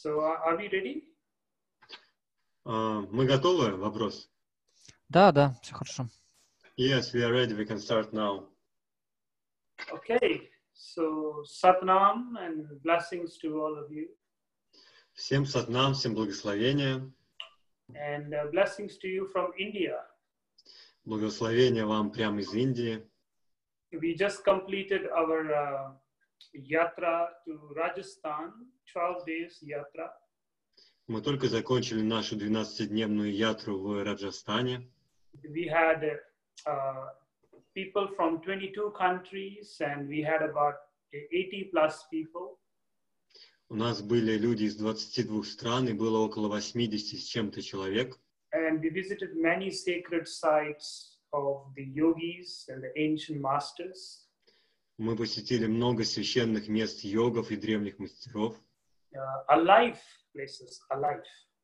So are we ready? Мы готовы? Вопрос. Да, все хорошо. Yes, we are ready. We can start now. Okay. So Satnam and blessings to all of you. Всем сатнам, всем благословения. And blessings to you from India. Благословения вам прямо из Индии. We just completed our yatra to Rajasthan, 12 days yatra. Мы только закончили нашу 12-дневную ятру в Раджастане. We had people from 22 countries and we had about 80 plus people. У нас были люди из 22 стран, и было около 80 с чем-то человек. And we visited many sacred sites of the yogis and the ancient masters. Мы посетили много священных мест йогов и древних мастеров. Alive places, alive.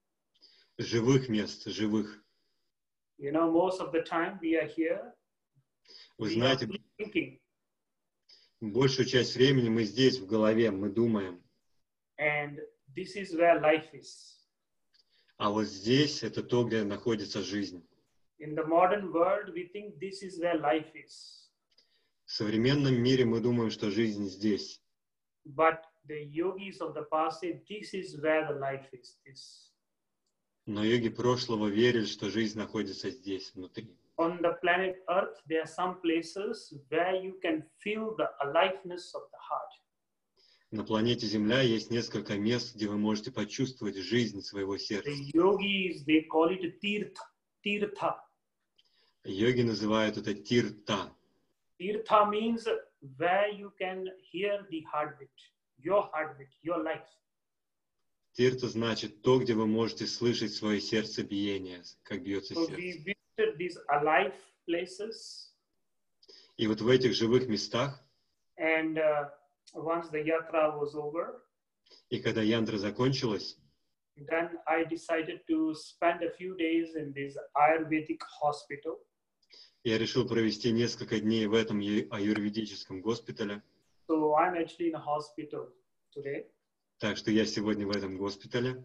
Живых мест, живых. You know, most of the time we are here. Вы We знаете, are thinking. большую часть времени мы здесь, в голове, мы думаем. And this is where life is. А вот здесь это то, где находится жизнь. In the modern world, we think this is where life is. В современном мире мы думаем, что жизнь здесь. But the yogis of the past say this is where the life is. This. Но йоги прошлого верили, что жизнь находится здесь, внутри. On the planet Earth, there are some places where you can feel the aliveness of the heart. На планете Земля есть несколько мест, где вы можете почувствовать жизнь своего сердца. The yogis, they call it tirtha. Йоги называют это тирта. Tirtha means where you can hear the heartbeat, your life. Тирта значит то, где вы можете слышать свое сердцебиение, как бьется So сердце. we visited these alive places, И вот в этих живых местах, and once the yatra was over, и когда янтра закончилась, then I decided to spend a few days in this Ayurvedic hospital. я решил провести несколько дней в этом аюрведическом госпитале. So I'm actually in a hospital today. Так что я сегодня в этом госпитале.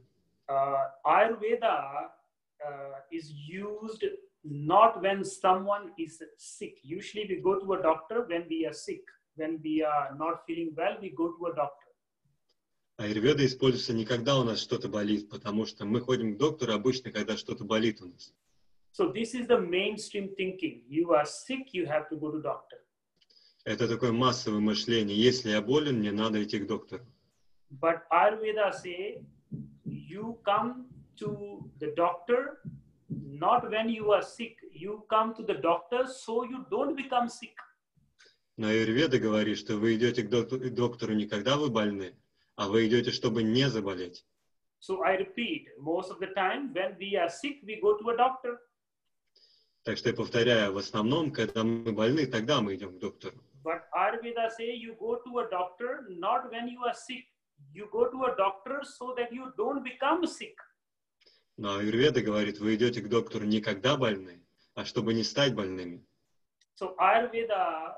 Ayurveda is used not when someone is sick. Usually we go to a doctor when we are sick. When we are not feeling well, we go to a doctor. Аюрведа используется не когда у нас что-то болит, потому что мы ходим к доктору обычно, когда что-то болит у нас. So this is the mainstream thinking. You are sick, you have to go to doctor. Это такое массовое мышление. Если я болен, мне надо идти к доктору. But Ayurveda say you come to the doctor not when you are sick. You come to the doctor so you don't become sick. Но аюрведа говорит, что вы идете к доктору не когда вы больны, а вы идете, чтобы не заболеть. So I repeat, most of the time when we are sick, we go to a doctor. Так что я повторяю, в основном, когда мы больны, тогда мы идем к доктору. But Ayurveda say you go to a doctor not when you are sick. You go to a doctor so that you don't become sick. Но аюрведа говорит, вы идете к доктору не когда больны, а чтобы не стать больными. So Ayurveda,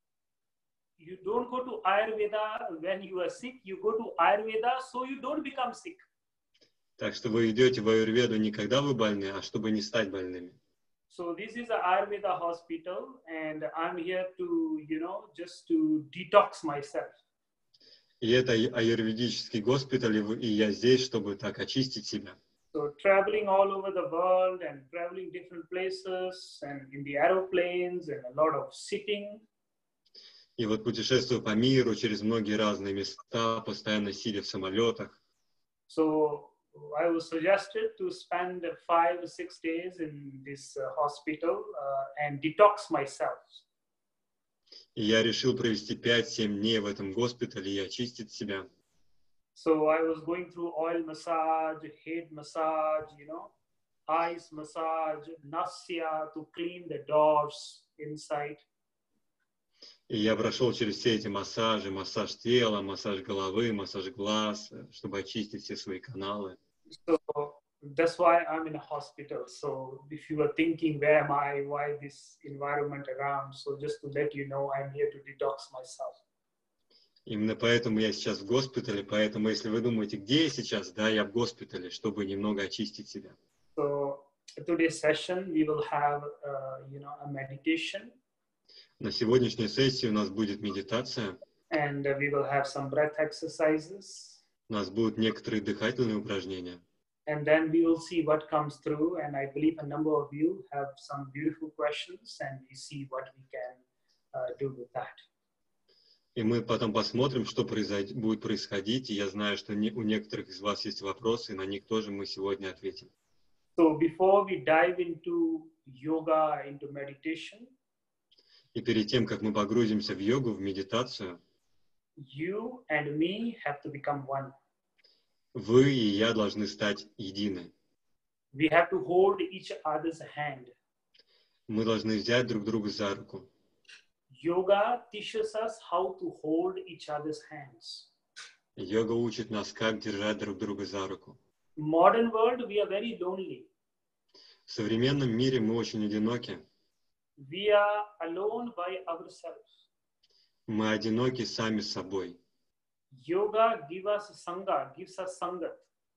you don't go to Ayurveda when you are sick. You go to Ayurveda so you don't become sick. Так что вы идете в аюрведу не когда вы больны, а чтобы не стать больными. So this is an Ayurveda hospital, and I'm here to, just to detox myself. И это аюрведический госпиталь, и я здесь, чтобы так очистить себя. So traveling all over the world and traveling different places and in the aeroplanes and a lot of sitting. И вот путешествую по миру через многие разные места, постоянно сидя в самолетах. So I was suggested to spend 5 or 6 days in this hospital and detox myself. И я решил провести 5-7 дней в этом госпитале и очистить себя. So I was going through oil massage, head massage, eyes massage, nasya to clean the doors inside. И я прошел через все эти массажи, массаж тела, массаж головы, массаж глаз, чтобы очистить все свои каналы. So that's why I'm in a hospital. So if you are thinking, where am I, why this environment around? So just to let you know, I'm here to detox myself. Именно поэтому я сейчас в госпитале, поэтому если вы думаете, где я сейчас, да, я в госпитале, чтобы немного очистить себя. So today's session we will have a meditation, На сегодняшней сессии у нас будет медитация, and we will have some breath exercises, у нас будут некоторые дыхательные упражнения. and then we will see what comes through. And I believe a number of you have some beautiful questions, and we see what we can do with that. И мы потом посмотрим, что будет происходить. И я знаю, что у некоторых из вас есть вопросы, и на них тоже мы сегодня ответим. So before we dive into yoga, into meditation, И перед тем, как мы погрузимся в йогу, в медитацию, you and me have to become one. вы и я должны стать едины. We have to hold each other's hand. Мы должны взять друг друга за руку. Yoga teaches us how to hold each other's hands. Йога учит нас, как держать друг друга за руку. In modern world, we are very lonely. В современном мире мы очень одиноки. We are alone by ourselves. Мы одиноки сами с собой. Yoga gives us sangat.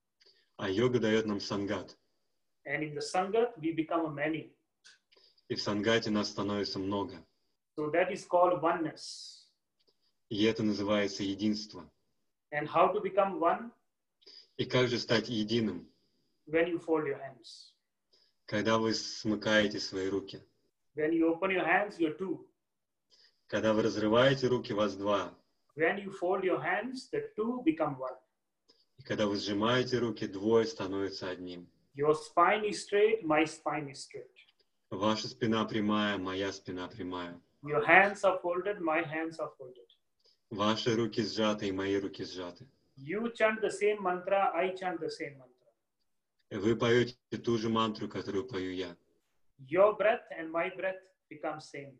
А йога дает нам сангат. And in the sangat, we become many. И в сангате нас становится много. So that is called oneness. И это называется единство. And how to become one? И как же стать единым? When you fold your hands. Когда вы смыкаете свои руки. When you open your hands, you're two. Когда вы разрываете руки, вас два. When you fold your hands, the two become one. И когда вы сжимаете руки, двое становятся одним. Your spine is straight, my spine is straight. Ваша спина прямая, моя спина прямая. Your hands are folded, my hands are folded. Ваши руки сжаты и мои руки сжаты. You chant the same mantra, I chant the same mantra. Вы поете ту же мантру, которую пою я. Your breath and my breath become same.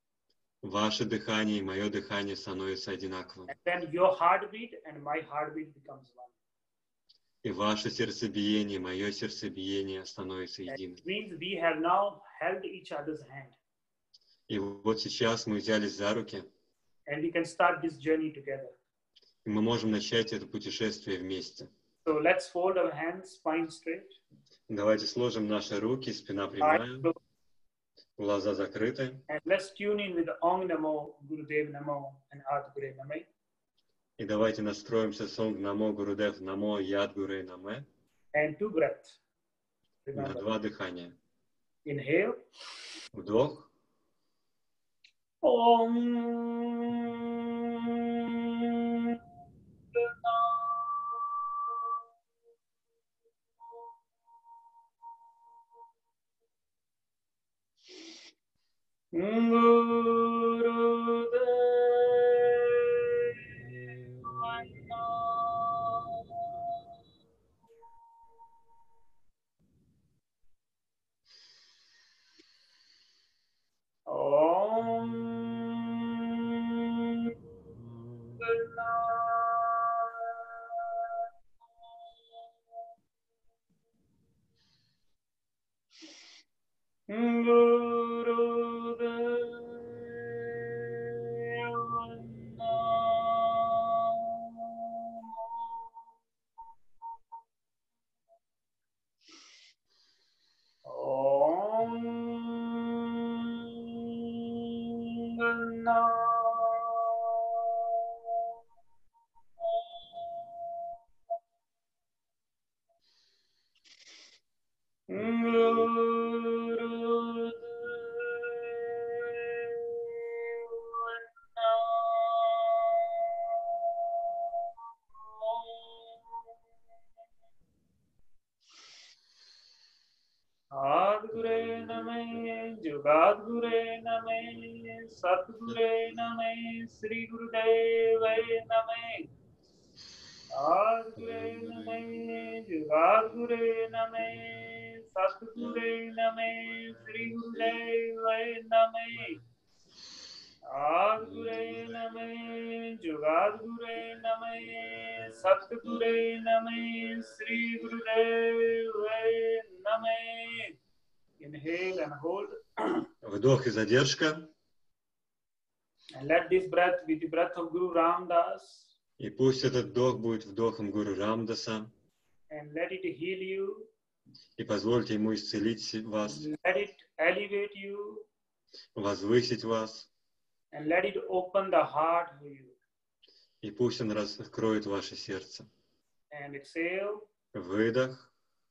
Ваше дыхание и мое дыхание становятся одинаковым. And then your heartbeat and my heartbeat becomes one. И ваше сердцебиение, мое сердцебиение становится единым. It means we have now held each other's hand. И вот сейчас мы взялись за руки, And we can start this journey together. и мы можем начать это путешествие вместе. So let's fold our hands, spine straight. Давайте сложим наши руки, спина Eyes прямая, closed. глаза закрыты. And let's tune in with Ong Namo, Gurudev Namo, and Ad Gure Name. И давайте настроимся с Онг Намо, Гурудев Намо, Яд Гурей Наме And two breaths. на Remember, два дыхания. inhale. Вдох. Om. Adgure Name, Jugadgure Name, Satgure Name, Sri Gurudeva Name. Adgure Name, Jugadgure Name, Satgure Name, Sri Gurudeva Name. Adgure Name, Jugadgure Name, Satgure Name, Sri Gurudeva Name. Inhale and hold. Вдох и задержка. And let this breath be the breath of Guru Ramdas, И пусть этот вдох будет вдохом Гуру Рамдаса, and let it heal you, и позвольте ему исцелить вас, let it elevate you, возвысить вас, and let it open the heart for you. и пусть он раскроет ваше сердце. And exhale. Выдох.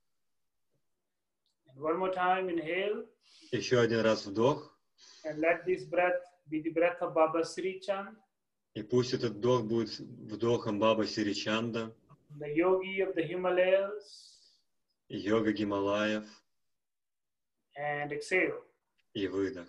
And one more time, inhale. Еще один раз вдох. And let this breath be the breath of Baba Sri Chand, И пусть этот вдох будет вдохом Баба Сиричанда, the yogi of the Himalayas. йога Гималаев, And exhale. и выдох.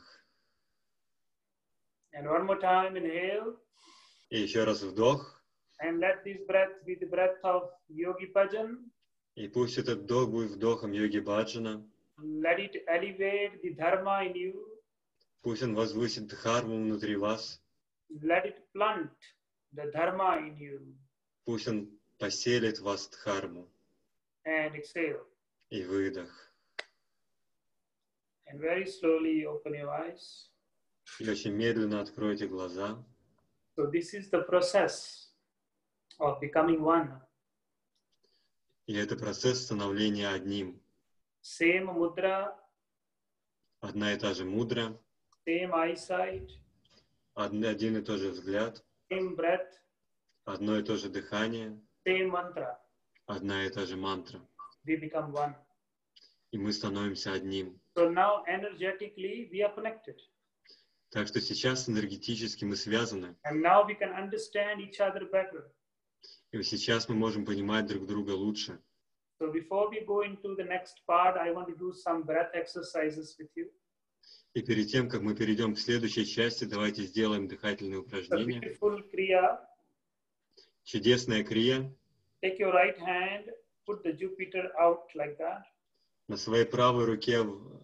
And one more time, inhale. И еще раз вдох. And let this breath be the breath of Yogi Bhajan. И пусть этот вдох будет вдохом йоги Баджана. Let it elevate the dharma in you. Пусть он возвысит дхарму внутри вас. Let it plant the dharma in you. Пусть он поселит в вас дхарму. And exhale. И выдох. And very slowly open your eyes. И очень медленно откройте глаза. So this is the process of becoming one. И это процесс становления одним. Same mudra, Одна и та же мудра, same eyesight, один и тот же взгляд, same breath, одно и то же дыхание, same mantra. одна и та же мантра. We become one. И мы становимся одним. So now energetically we are connected. Так что сейчас энергетически мы связаны. And now we can understand each other better. И сейчас мы можем понимать друг друга лучше. So before we go into the next part, I want to do some breath exercises with you. И перед тем, как мы перейдем к следующей части, давайте сделаем дыхательные The упражнения. beautiful kriya. Чудесная крия. Take your right hand, put the Jupiter out like that. На своей правой руке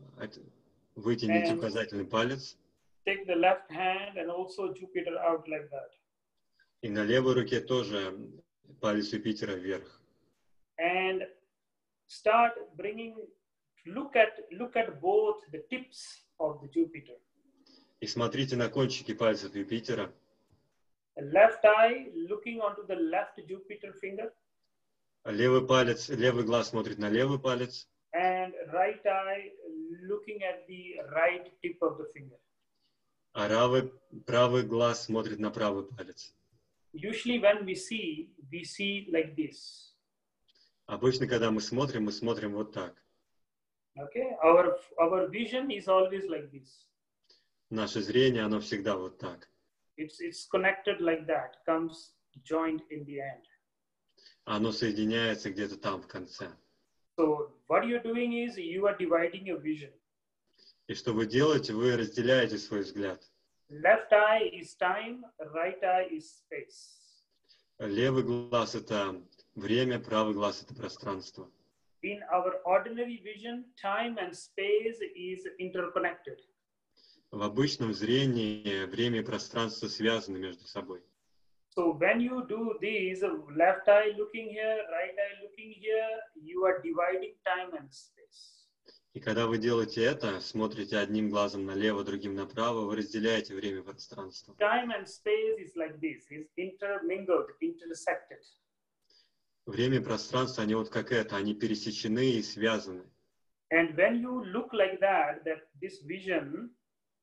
вытяните And- указательный палец. Take the left hand and also Jupiter out like that. И на левой руке тоже палец Юпитера вверх. And start bringing, look at both the tips of the Jupiter. И смотрите на кончики пальцев Юпитера. The left eye looking onto the left Jupiter finger, Левый палец, левый глаз смотрит на левый палец, and right eye looking at the right tip of the finger. а правый глаз смотрит на правый палец. Usually when we see like this. Обычно, когда мы смотрим вот так. Okay, our vision is always like this. Наше зрение, оно всегда вот так. It's connected like that, comes joined in the end. Оно соединяется где-то там в конце. So what you're doing is you are dividing your vision. И что вы делаете? Вы разделяете свой взгляд. Left eye is time, right eye is space. Левый глаз — это время, правый глаз — это пространство. In our ordinary vision, time and space is interconnected. В обычном зрении время и пространство связаны между собой. So when you do this, left eye looking here, right eye looking here, you are dividing time and space. И когда вы делаете это, смотрите одним глазом налево, другим направо, вы разделяете время и пространство. Time and space is like this, is intermingled, intersected. Время и пространство, они вот как это, они пересечены и связаны. And when you look like that this vision,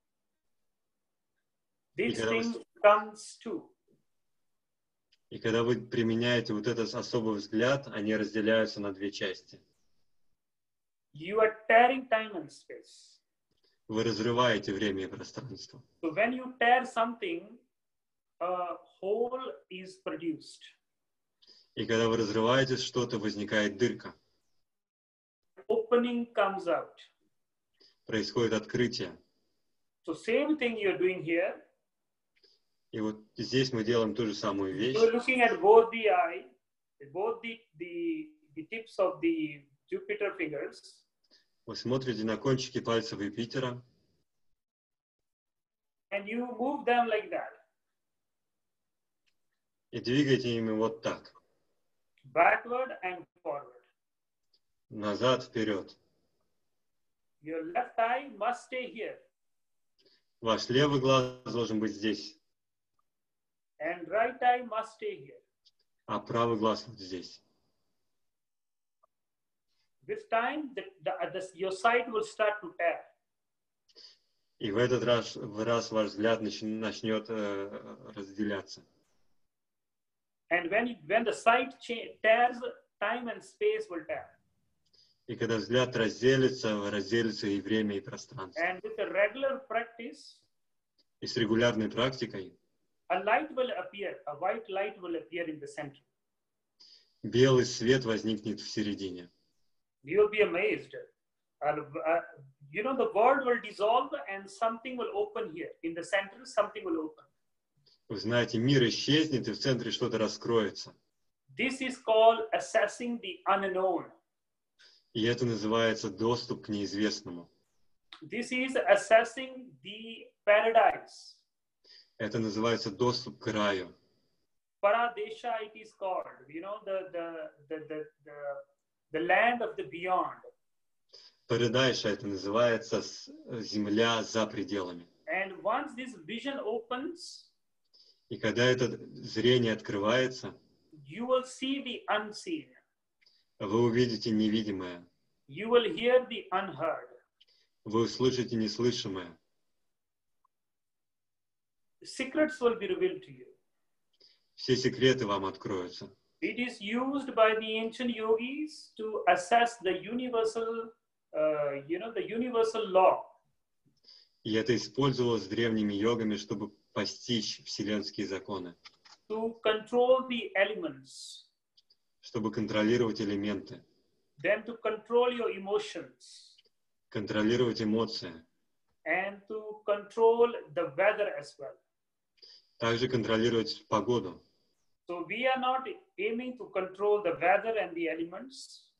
this Yeah. thing comes two. И когда вы применяете вот этот особый взгляд, они разделяются на две части. You are tearing time and space. Вы разрываете время и пространство. So when you tear something, a hole is produced. И когда вы разрываете что-то, возникает дырка. Opening comes out. Происходит открытие. So same thing you're doing here. И вот здесь мы делаем ту же самую вещь. You're looking at both the eye, both the tips of the Jupiter fingers. Вы смотрите на кончики пальцев Юпитера, And you move them like that. и двигаете ими вот так. Backward and forward. Назад, вперед. Your left eye must stay here. Ваш левый глаз должен быть здесь. and right eye must stay here. а правый глаз вот здесь. With time, your sight will start to tear. И в этот раз ваш взгляд начнет разделяться. And when the sight tears, time and space will tear. И когда взгляд разделится и время, и пространство. And with a regular practice, И с регулярной практикой a light will appear, a white light will appear in the center. белый свет возникнет в середине. You will be amazed. You know, the world will dissolve and something will open here. In the center, something will open. Вы знаете, мир исчезнет, и в центре что-то раскроется. This is called assessing the unknown. И это называется доступ к неизвестному. This is assessing the paradise. Это называется доступ к раю. Paradesha it is called. You know, the land of the beyond. Парадайша это называется земля за пределами. And once this vision opens, И когда это зрение открывается, you will see the unseen. вы увидите невидимое. You will hear the unheard. Вы услышите неслышимое. Secrets will be revealed to you. Все секреты вам откроются. It is used by the ancient yogis to assess the universal, the universal law. И это использовалось древними йогами, чтобы постичь вселенские законы, To control the elements, чтобы контролировать элементы, then to control your emotions, контролировать эмоции, and to control the weather as well. также контролировать погоду. So we are not aiming to control the weather and the elements.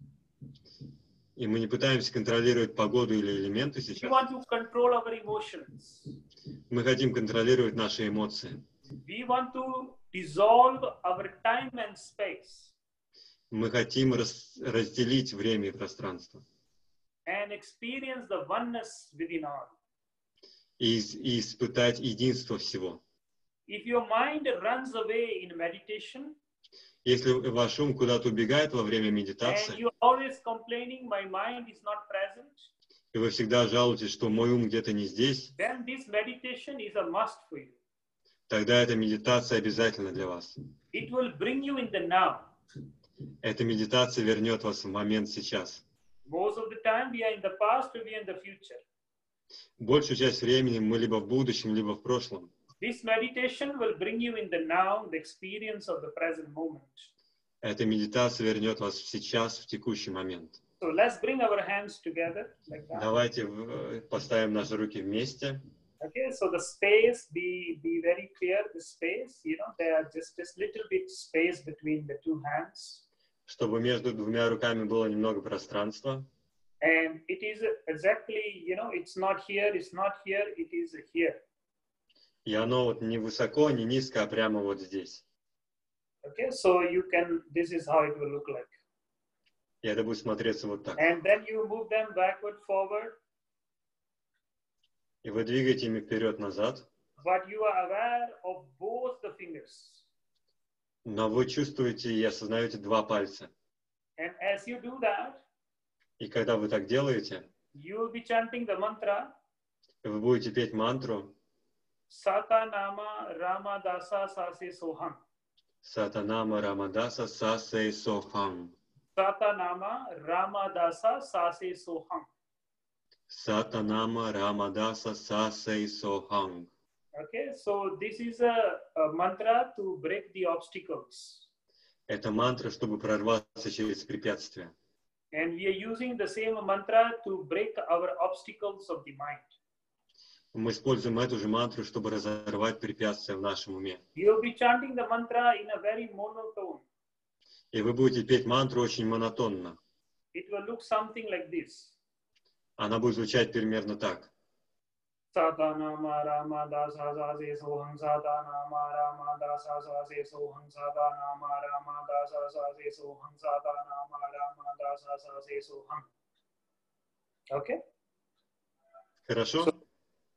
И мы не пытаемся контролировать погоду или элементы We сейчас. want to control our emotions. Мы хотим контролировать наши эмоции. We want to dissolve our time and space Мы хотим разделить время и пространство. and experience the oneness within all. И испытать единство всего. If your mind runs away in meditation Если ваш ум куда-то убегает во время and медитации, you're always complaining, my mind is not present, и вы всегда жалуетесь, что мой ум где-то не здесь, then this meditation is a must for you. тогда эта медитация обязательна для вас. It will bring you in the now. Эта медитация вернет вас в момент сейчас. Most of the time we are in the past or we are in the future. Большую часть времени мы либо в будущем, либо в прошлом. This meditation will bring you in the now, the experience of the present moment. Эта медитация вернет вас в сейчас, в текущий момент. So let's bring our hands together like that. Давайте поставим наши руки вместе. Okay, so the space, be very clear, the space, there are just little bit space between the two hands. Чтобы между двумя руками было немного пространства. And it is exactly, it's not here, it is here. И оно вот не высоко, не низко, а прямо вот здесь. Okay, so this is how it will look like. И это будет смотреться вот так. And then you move them backward, forward. И вы двигаете ими вперед-назад. But you are aware of both the fingers. Но вы чувствуете и осознаете два пальца. And as you do that, И когда вы так делаете, you will be chanting the mantra, вы будете петь мантру Satanama Ramadasa Sase Soham. Сатанама Рамадаса Сасей Сохам. Satanama Ramadasa Sase Soham. Сатанама Рамадаса Сасей Сохам. Okay, so this is a mantra to break the obstacles. Это мантра, чтобы прорваться через препятствия. And we are using the same mantra to break our obstacles of the mind. Мы используем эту же мантру, чтобы разорвать препятствия в нашем уме. You will be chanting the mantra in a very monotone. И вы будете петь мантру очень монотонно. It will look something like this. Она будет звучать примерно так. Satanama Ramadasa Sase Soham. Satanama Ramadasa Sase Soham. Satanama Ramadasa Sase Soham. Satanama Ramadasa Sase Soham. Okay? Хорошо?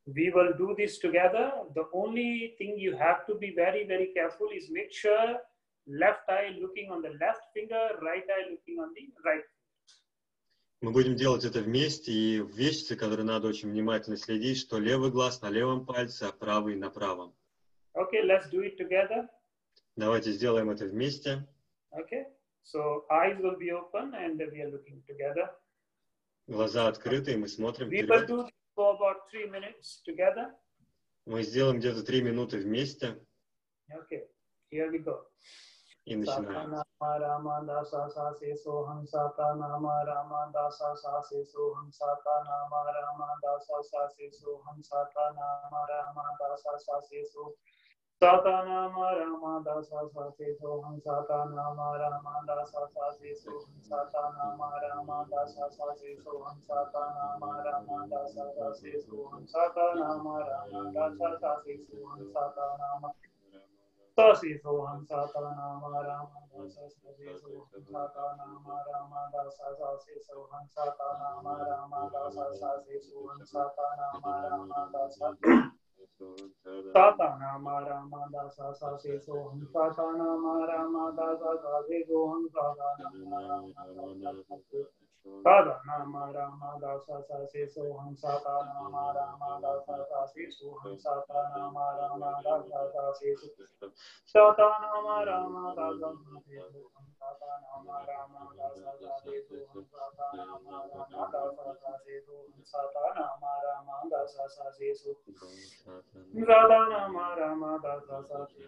We will do this together. The only thing you have to be very, very careful is make sure left eye looking on the left finger, right eye looking on the right. Мы будем делать это вместе, и вещи, которые надо очень внимательно следить, что левый глаз на левом пальце, а правый на правом. Okay, let's do it together. Давайте сделаем это вместе. Okay, so eyes will be open and we are looking together. Глаза открыты, и мы смотрим We will вперед. do this for about 3 minutes together. Мы сделаем где-то 3 минуты вместе Okay, here we go. и начинаем. Sakanama Ramanda Sasa Se Soham Sakanama Ramanda Sasa Se Soham Sakanama Ramanda Sasa Se Soham Sakanama Ramanda Sasa Se Soham Sakanama Ramanda Sasa Se Soham Sakanama Ramanda Sasa Se Soham Sakanama Ramanda Sasa Se Soham Sakanama Ramanda Sasa Se Soham Sakanama Ramanda Sasa Se Soham Sakanama Sasi Soham Sakanama Ramanda Sasa Se Soham Sakanama Ramanda Sasa Se Soham Sakanama Ramanda Sasa Se Soham Sakanama Ramanda Sasa Sakanama Ramanda Sasa Se Soham Sakanama Ramanda Sasa Se Soham Sakanama Ramanda Sakanama Ramanda Sasa Se Soham Sakanama Ramanda Sasa Se Soham Sakanama Ramanda Sasa Se Soham Sakanama Ramanda Sasa Se Soham Sakanama Ramanda Sasa Se Soham Sakanama Ramanda Sasa Se Soham Sakanama Ramanda Sasa Se Soham Sakanama Ramanda Sasa Se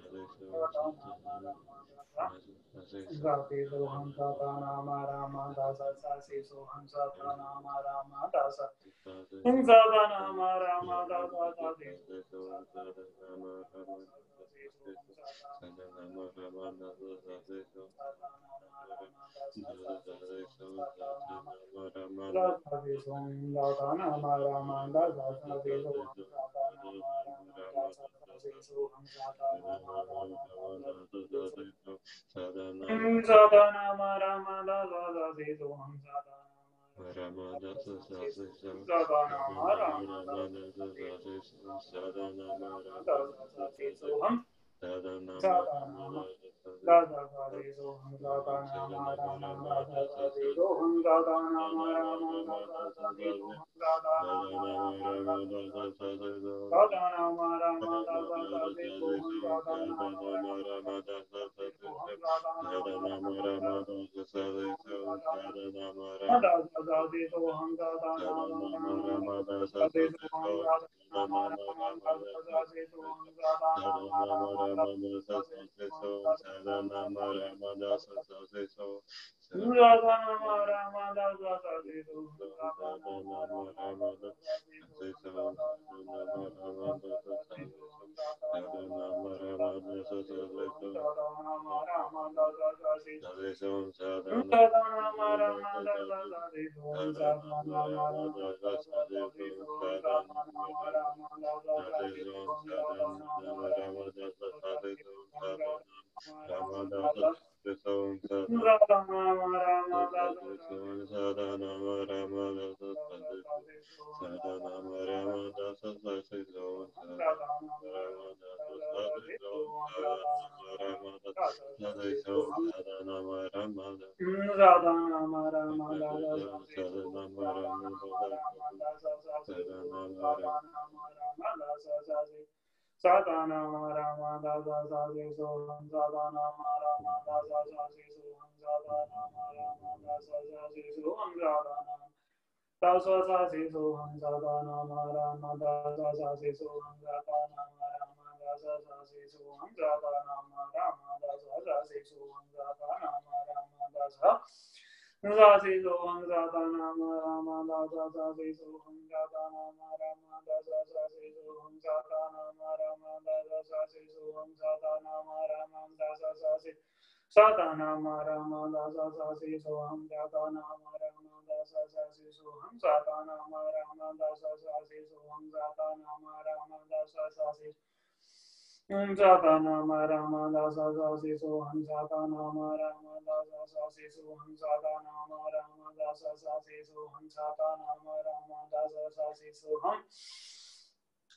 Zati Soham Sakanama Ramanda Sasa Se Soham Sakanama Ramanda Sasa Sakanama Ramanda Sasa Se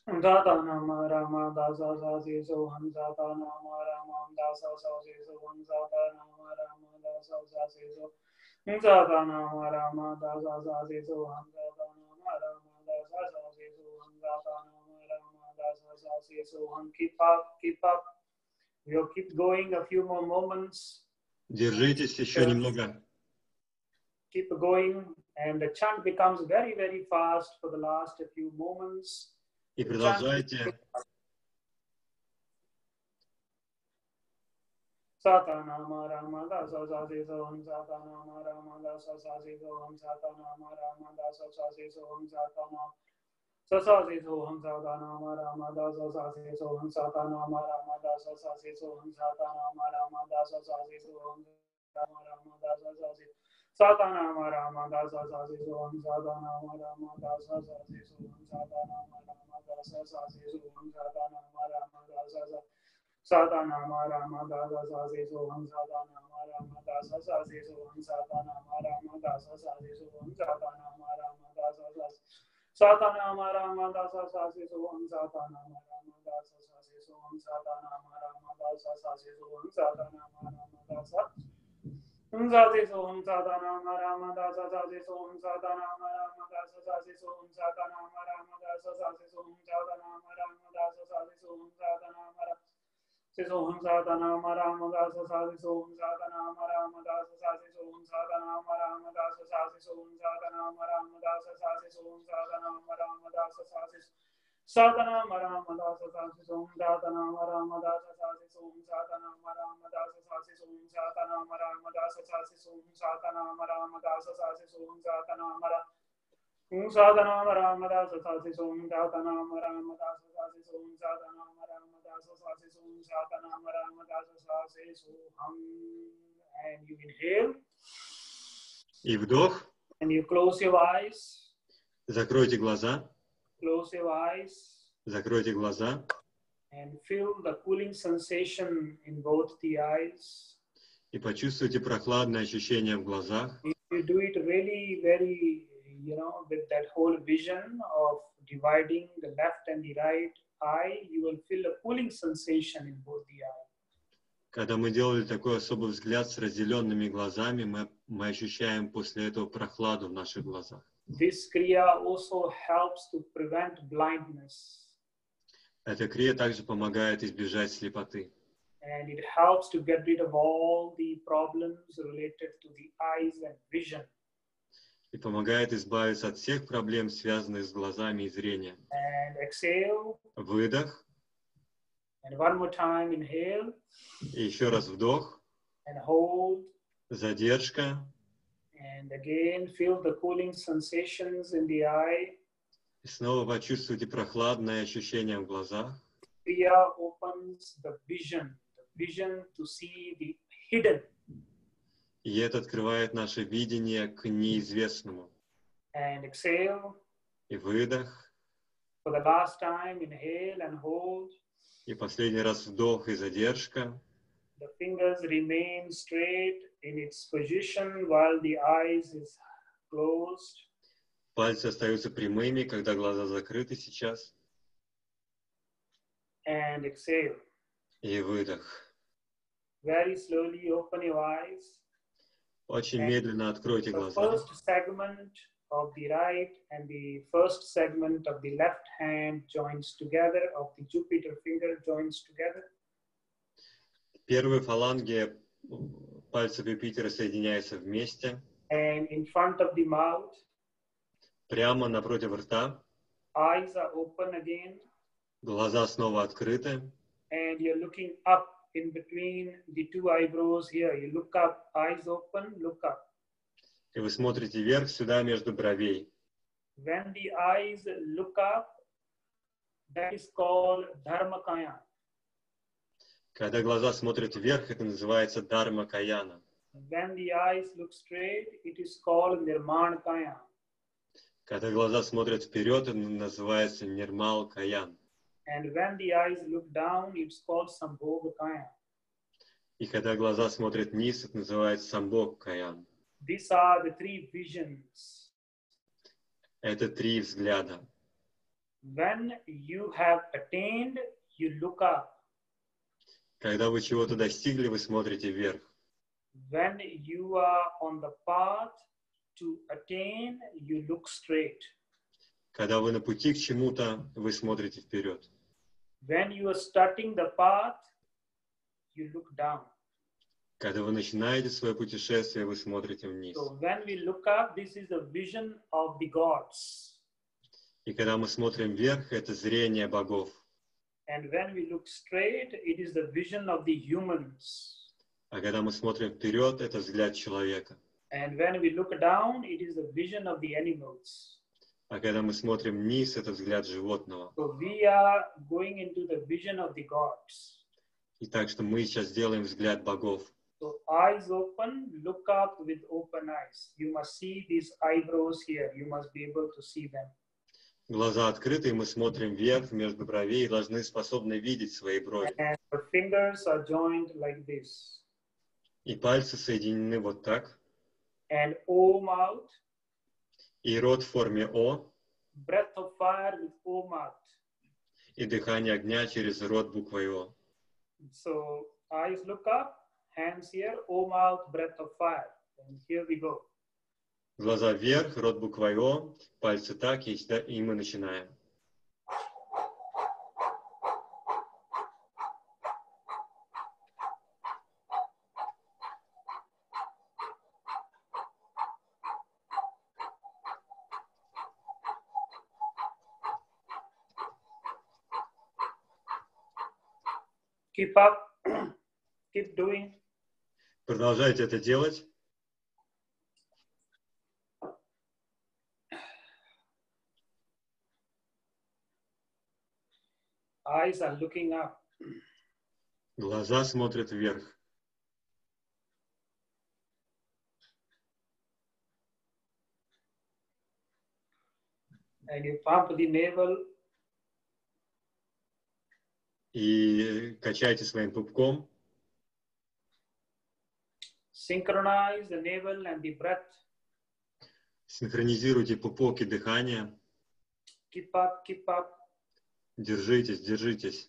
Data Nama Rama Dasa Sasi Soham Sata Nama Rama Dasa Sasi Soham Sata Nama Rama Dasa Sasi Soham Sata Nama Rama Dasa Sasi Soham Sata Nama Rama Dasa Sasi Soham Sata Nama Rama Dasa Sasi Soham. Keep up. We'll keep going a few more moments. Держитесь еще немного. Keep going, and the chant becomes very, very fast for the last few moments. И продолжайте. Satanama Rama Dasa Sasi Soham Satanama Rama Dasa Sasi Soham Satanama Rama Dasa Sasi Soham Satanama Sasi Soham Satanama Rama Dasa Sasi Soham Satanama Rama Dasa Sasi Soham Satanama Rama Dasa Sasi Soham Rama Dasa Sasi Satanama Rama Dasa Sasi Soham Satanama Rama Dasa Sasi Soham Satanama Rama Dasa Sasi Soham Satanama Rama Dasa Satanama Rama Dasa Sasi Soham Satanama Rama Dasa Sasi Soham Satanama Rama Dasa Sasi Soham Satanama Rama Dasa Sasi Satanama Rama Dasa Sasi Soham Satanama Rama Dasa Sasi Soham Satanama Rama Dasa Sasi Soham Satanama Rama Dasa Sasi Soham Satanama Rama Dasa Sasi Soham Satanama Rama Dasa Sasi Soham Satanama Rama Dasa Sasi Soham Satanama Rama Dasa Sasi Soham Satanama Soham Satanama Rama Dasa Sasi Soham Satanama Rama Dasa Sasi Soham Satanama Rama Dasa Sasi Soham Satanama Rama Dasa Sasi Soham Satanama Rama Dasa Sasi Satanama Rama Dasa Sasi Soham Satanama Rama Dasa Sasi Soham Satanama Rama Dasa Sasi Soham Satanama Rama Dasa Sasi Soham Satanama Rama Dasa Sasi Soham Satanama Satanama Rama Dasa Sasi Soham Satanama Rama Dasa Sasi Soham Satanama Rama Dasa Sasi Soham Satanama Rama Dasa Sasi Soham. And you inhale. И вдох. And you close your eyes. Закройте глаза. Close your eyes. Закройте глаза. And feel the cooling sensation in both the eyes. И почувствуйте прохладное ощущение в глазах. If you do it really very, with that whole vision of dividing the left and the right eye, you will feel a cooling sensation in both the eyes. Когда мы делали такой особый взгляд с разделенными глазами, мы ощущаем после этого прохладу в наших глазах. This kriya also helps to prevent blindness. Эта крия также помогает избежать слепоты. And it helps to get rid of all the problems related to the eyes and vision. И помогает избавиться от всех проблем, связанных с глазами и зрением. And exhale. Выдох. And one more time, inhale. И еще раз вдох. And hold. Задержка. And again, feel the cooling sensations in the eye. И снова почувствуйте прохладное ощущение в глазах. Kriya opens the vision to see the hidden. И это открывает наше видение к неизвестному. And exhale. И выдох. For the last time, inhale and hold. И последний раз вдох и задержка. The fingers remain straight in its position while the eyes is closed. Пальцы остаются прямыми, когда глаза закрыты сейчас. And exhale. И выдох. Very slowly open your eyes. Очень медленно откройте The глаза. first segment of the right and the first segment of the left hand joins together, of the Jupiter finger joins together. Первые фаланги пальцев Юпитера соединяются вместе. And in front of the mouth, Прямо напротив рта. eyes are open again. Глаза снова открыты. And you're looking up in between the two eyebrows here. You look up, eyes open, look up. И вы смотрите вверх сюда между бровей. When the eyes look up, that is called Dharmakaya. Когда глаза смотрят вверх, это называется Дharma Kayana. When the eyes look straight, it is called Nirmanakaya. Когда глаза смотрят вперед, это называется Nirmal Kayan. And when the eyes look down, it's called Sambhogakaya. И когда глаза смотрят вниз, это называется Sambhog Kayan. These are the three visions. Это три взгляда. When you have attained, you look up. Когда вы чего-то достигли, вы смотрите вверх. When you are on the path to attain, you look straight. Когда вы на пути к чему-то, вы смотрите вперед. When you are starting the path, you look down. Когда вы начинаете свое путешествие, вы смотрите вниз. So when we look up, this is the vision of the gods. И когда мы смотрим вверх, это зрение богов. And when we look straight, it is the vision of the humans. А когда мы смотрим вперед, это взгляд человека. And when we look down, it is the vision of the animals. А когда мы смотрим вниз, это взгляд животного. So we are going into the vision of the gods. И так что мы сейчас делаем взгляд богов. So eyes open, look up with open eyes. You must see these eyebrows here. You must be able to see them. Глаза открыты, и мы смотрим вверх, между бровей, и должны способны видеть свои брови. And the fingers are joined like this. И пальцы соединены вот так. And O mouth, И рот в форме О, breath of fire with O mouth. и дыхание огня через рот буквой О. So eyes look up, hands here, O mouth, breath of fire. And here we go. Глаза вверх, рот буквой О, пальцы так, и мы начинаем. Keep up, keep doing. Продолжайте это делать. Eyes are looking up. Глаза смотрят вверх. And you pump the navel. И качайте своим пупком. Synchronize the navel and the breath. Синхронизируйте пупок и дыхание. Keep up, keep up. Держитесь, держитесь.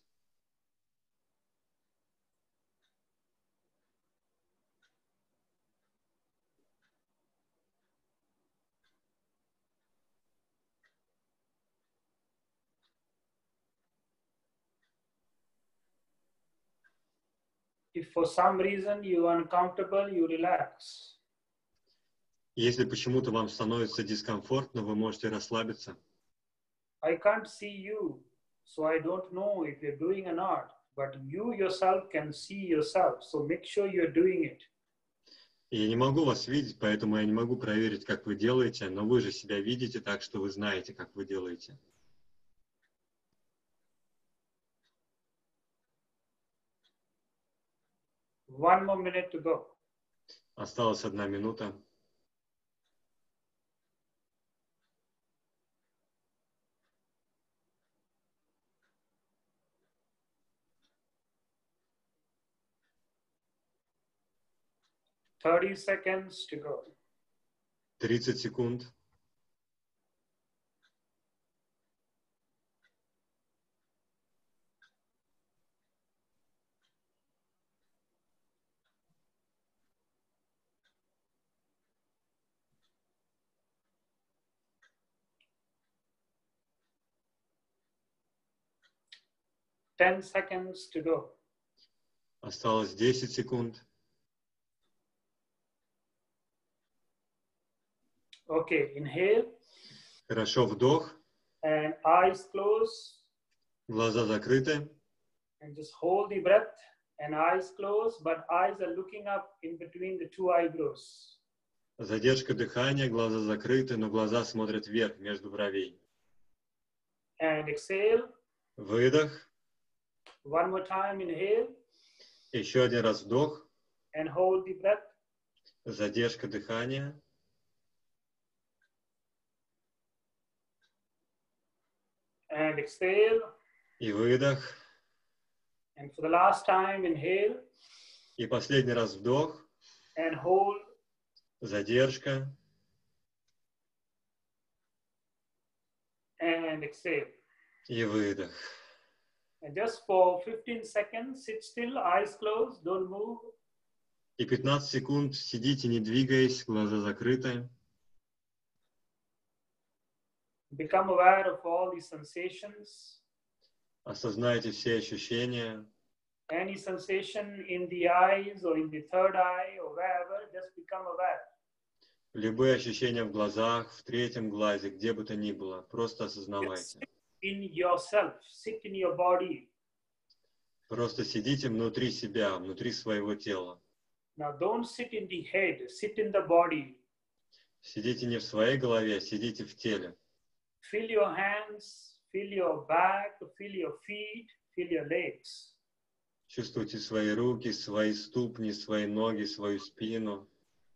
If for some reason you are uncomfortable, you relax. Если почему-то вам становится дискомфортно, вы можете расслабиться. I can't see you, so I don't know if you're doing or not. But you yourself can see yourself, so make sure you're doing it. И я не могу вас видеть, поэтому я не могу проверить, как вы делаете, но вы же себя видите так, что вы знаете, как вы делаете. One more minute to go. Осталась 1 минута. Thirty seconds to go. 30 секунд. Ten seconds to go. Осталось 10 секунд. Okay, inhale. Хорошо, вдох. And eyes closed. Глаза закрыты. And just hold the breath and eyes closed, but eyes are looking up in between the two eyebrows. Задержка дыхания, глаза закрыты, но глаза смотрят вверх, между бровей. And exhale. Выдох. One more time, inhale. Еще 1 раз вдох. And hold the breath. Задержка дыхания. And exhale. И выдох. And for the last time, inhale. И последний раз вдох. And hold. Задержка. And exhale. И выдох. And just for 15 seconds, sit still, eyes closed, don't move. И 15 секунд сидите, не двигаясь, глаза закрыты. Become aware of all the sensations. Осознайте все ощущения. Any sensation in the eyes or in the third eye or wherever, just become aware. Любые ощущения в глазах, в третьем глазе, где бы то ни было, просто осознавайте. In yourself, sit in your body. Просто сидите внутри себя, внутри своего тела. Now don't sit in the head, sit in the body. Сидите не в своей голове, сидите в теле. Feel your hands, feel your back, feel your feet, feel your legs. Чувствуйте свои руки, свои ступни, свои ноги, свою спину.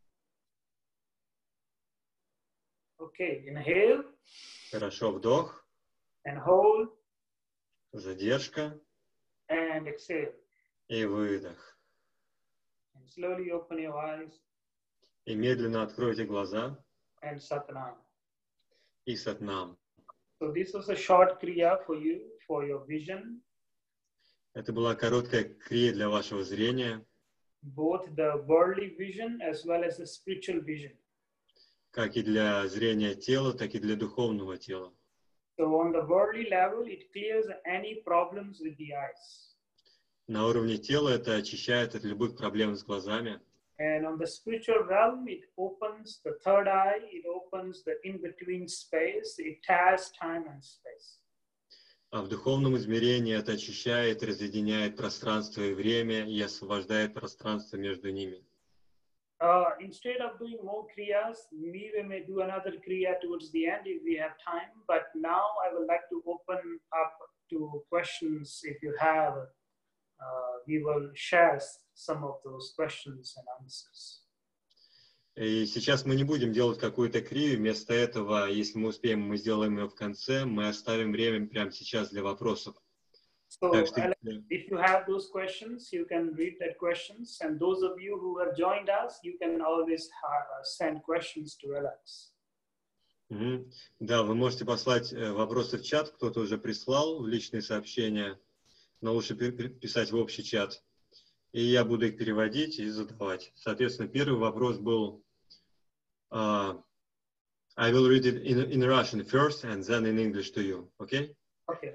Okay, inhale Хорошо, вдох, and hold задержка and exhale. и выдох. And slowly open your eyes И медленно откройте глаза and Satnam. и сатнам. So this was a short kriya for you, for your vision, Это была короткая крия для вашего зрения, both the worldly vision as well as the spiritual vision. как и для зрения тела, так и для духовного тела. So on the worldly level, it clears any problems with the eyes. На уровне тела это очищает от любых проблем с глазами. And on the spiritual realm, it opens the third eye, it opens the in-between space, it has time and space. А в духовном измерении это очищает, разъединяет пространство и время и освобождает пространство между ними. Instead of doing more kriyas, we may do another kriya towards the end if we have time. But now I would like to open up to questions. If you have, we will share some of those questions and answers. И сейчас мы не будем делать какую-то крию. Вместо этого, если мы успеем, мы сделаем ее в конце. Мы оставим время прямо сейчас для вопросов. So Так что, if you have those questions, you can read that questions. And those of you who have joined us, you can always send questions to Alex. Да, вы можете послать вопросы в чат. Кто-то уже прислал в личные сообщения, но лучше писать в общий чат. И я буду их переводить и задавать. Соответственно, первый вопрос был I will read it in Russian first and then in English to you. Okay? Okay.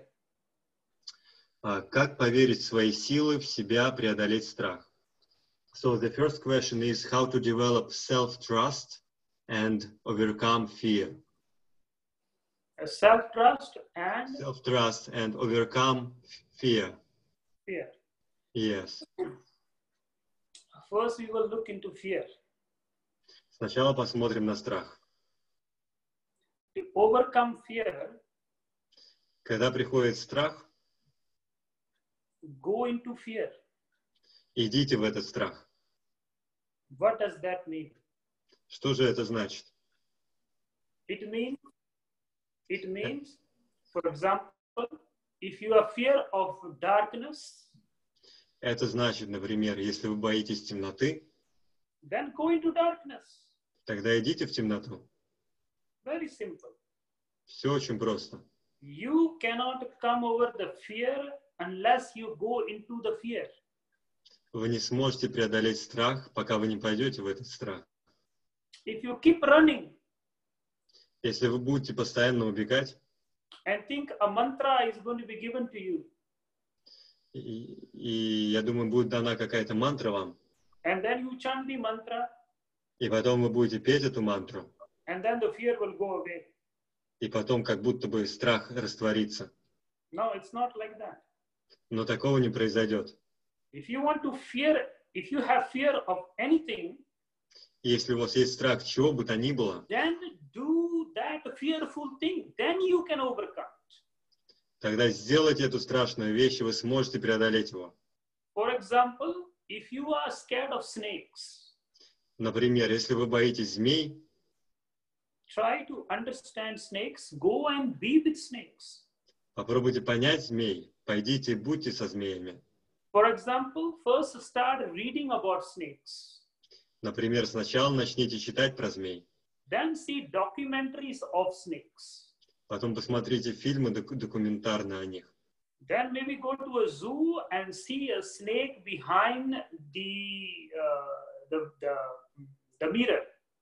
Как поверить в свои силы, в себя, преодолеть страх? So the first question is how to develop self-trust and overcome fear. Self-trust and Self-trust and overcome fear. fear. Yes. First, we will look into fear. Сначала посмотрим на страх. To overcome fear, Когда приходит страх, go into fear. идите в этот страх. What does that mean? Что же это значит? It means, for example, if you are fear of darkness, Это значит, например, если вы боитесь темноты, then go into darkness. тогда идите в темноту. Very simple. Все очень просто. You cannot come over the fear unless you go into the fear. Вы не сможете преодолеть страх, пока вы не пойдете в этот страх. If you keep running Если вы будете постоянно убегать, and think a mantra is going to be given to you, и я думаю, будет дана какая-то мантра вам, and then you chant the mantra, и потом вы будете петь эту мантру, and then the fear will go away. и потом как будто бы страх растворится. No, it's not like that. Но такого не произойдет. If you want to fear, if you have fear of anything, Если у вас есть страх чего бы то ни было, then do that fearful thing. Then you can overcome. тогда сделайте эту страшную вещь, и вы сможете преодолеть его. For example, if you are scared of snakes, Например, если вы боитесь змей, try to understand snakes. Go and be with snakes. попробуйте понять змей, пойдите и будьте со змеями. For example, first start reading about snakes. Например, сначала начните читать про змей, Then see documentaries of snakes. Потом посмотрите фильмы документарные о них. Then maybe go to a zoo and see a snake behind the mirror.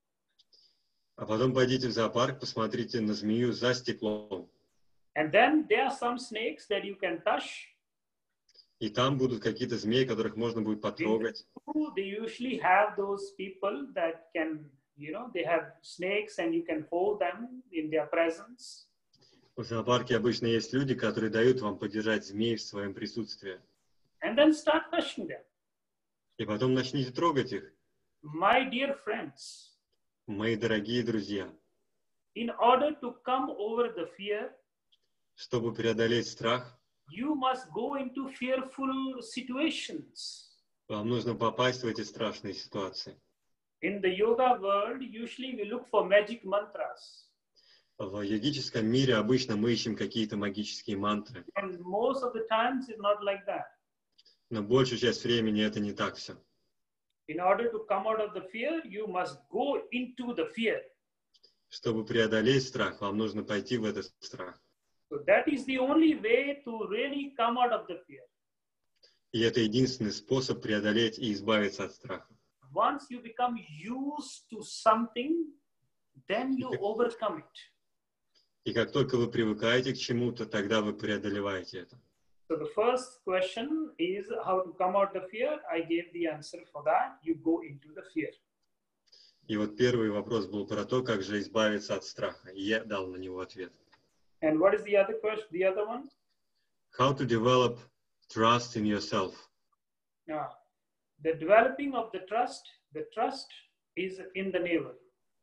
А потом пойдите в зоопарк, посмотрите на змею за стеклом. And then there are some snakes that you can touch. И там будут какие-то змеи, которых можно будет потрогать. They usually have those people that can, they have snakes and you can hold them in their presence. В зоопарке обычно есть люди, которые дают вам подержать змей в своем присутствии. And then start touching them. И потом начните трогать их. My dear friends, Мои дорогие друзья, in order to come over the fear, чтобы преодолеть страх, you must go into fearful situations. вам нужно попасть в эти страшные ситуации. In the yoga world, usually we look for magic mantras. В йогическом мире обычно мы ищем какие-то магические мантры. And most of the times it's not like that. Но большую часть времени это не так все. In order to come out of the fear, you must go into the fear. Чтобы преодолеть страх, вам нужно пойти в этот страх. So that is the only way to really come out of the fear. И это единственный способ преодолеть и избавиться от страха. Once you become used to something, then you overcome it. И как только вы привыкаете к чему-то, тогда вы преодолеваете это. So the first question is how to come out of fear. I gave the answer for that. You go into the fear. И вот первый вопрос был про то, как же избавиться от страха. И я дал на него ответ. And what is the other question? The other one? How to develop trust in yourself. Now, the developing of the trust is in the navel.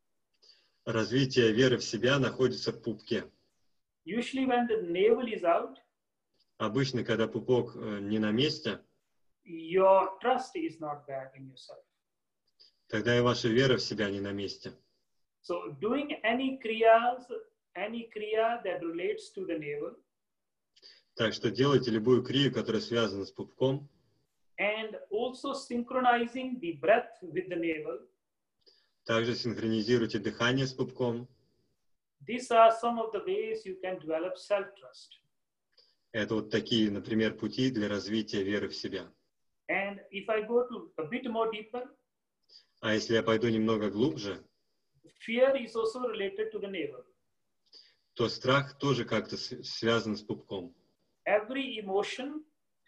Развитие веры в себя находится в пупке. Usually when the navel is out, Обычно, когда пупок не на месте, your trust is not there in yourself. тогда и ваша вера в себя не на месте. So doing any kriya that relates to the navel, Так что делайте любую крию, которая связана с пупком, and also synchronizing the breath with the navel. также синхронизируйте дыхание с пупком. These are some of the ways you can develop self-trust. Это вот такие, например, пути для развития веры в себя. And if I go to a bit more deeper, А если я пойду немного глубже, fear is also related to the navel. то страх тоже как-то связан с пупком. Every emotion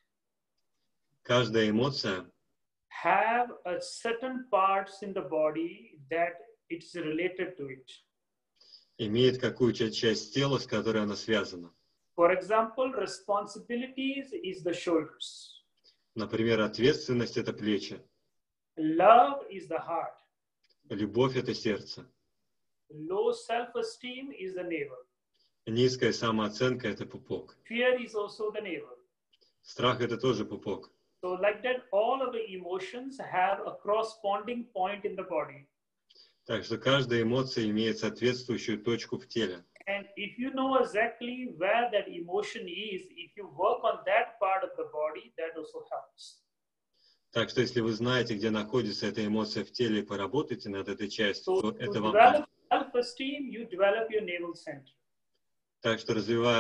Каждая эмоция have a certain parts in the body that it's related to it. имеет какую-то часть тела, с которой она связана. For example, responsibilities is the shoulders. Например, ответственность – это плечи, Love is the heart. любовь – это сердце, Low self-esteem is the navel. низкая самооценка – это пупок, Fear is also the navel. страх – это тоже пупок. So like that, all of the emotions have a corresponding point in the body. Так что каждая эмоция имеет соответствующую точку в теле. And if you know exactly where that emotion is, if you work on that part of the body, that also helps. Так что если вы знаете, где находится эта эмоция в теле, и поработаете над этой частью, So то to это вам develop поможет. self-esteem, you develop your navel center. Так что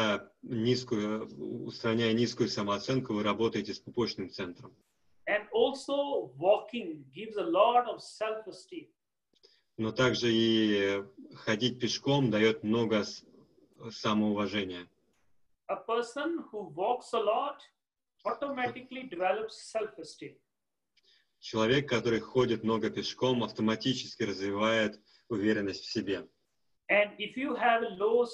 устраняя низкую самооценку, вы работаете с пупочным центром. And also walking gives a lot of self-esteem. Но также и ходить пешком дает много самоуважения. A person who walks a lot automatically develops self-esteem. Человек, который ходит много пешком, автоматически развивает уверенность в себе. And if you have low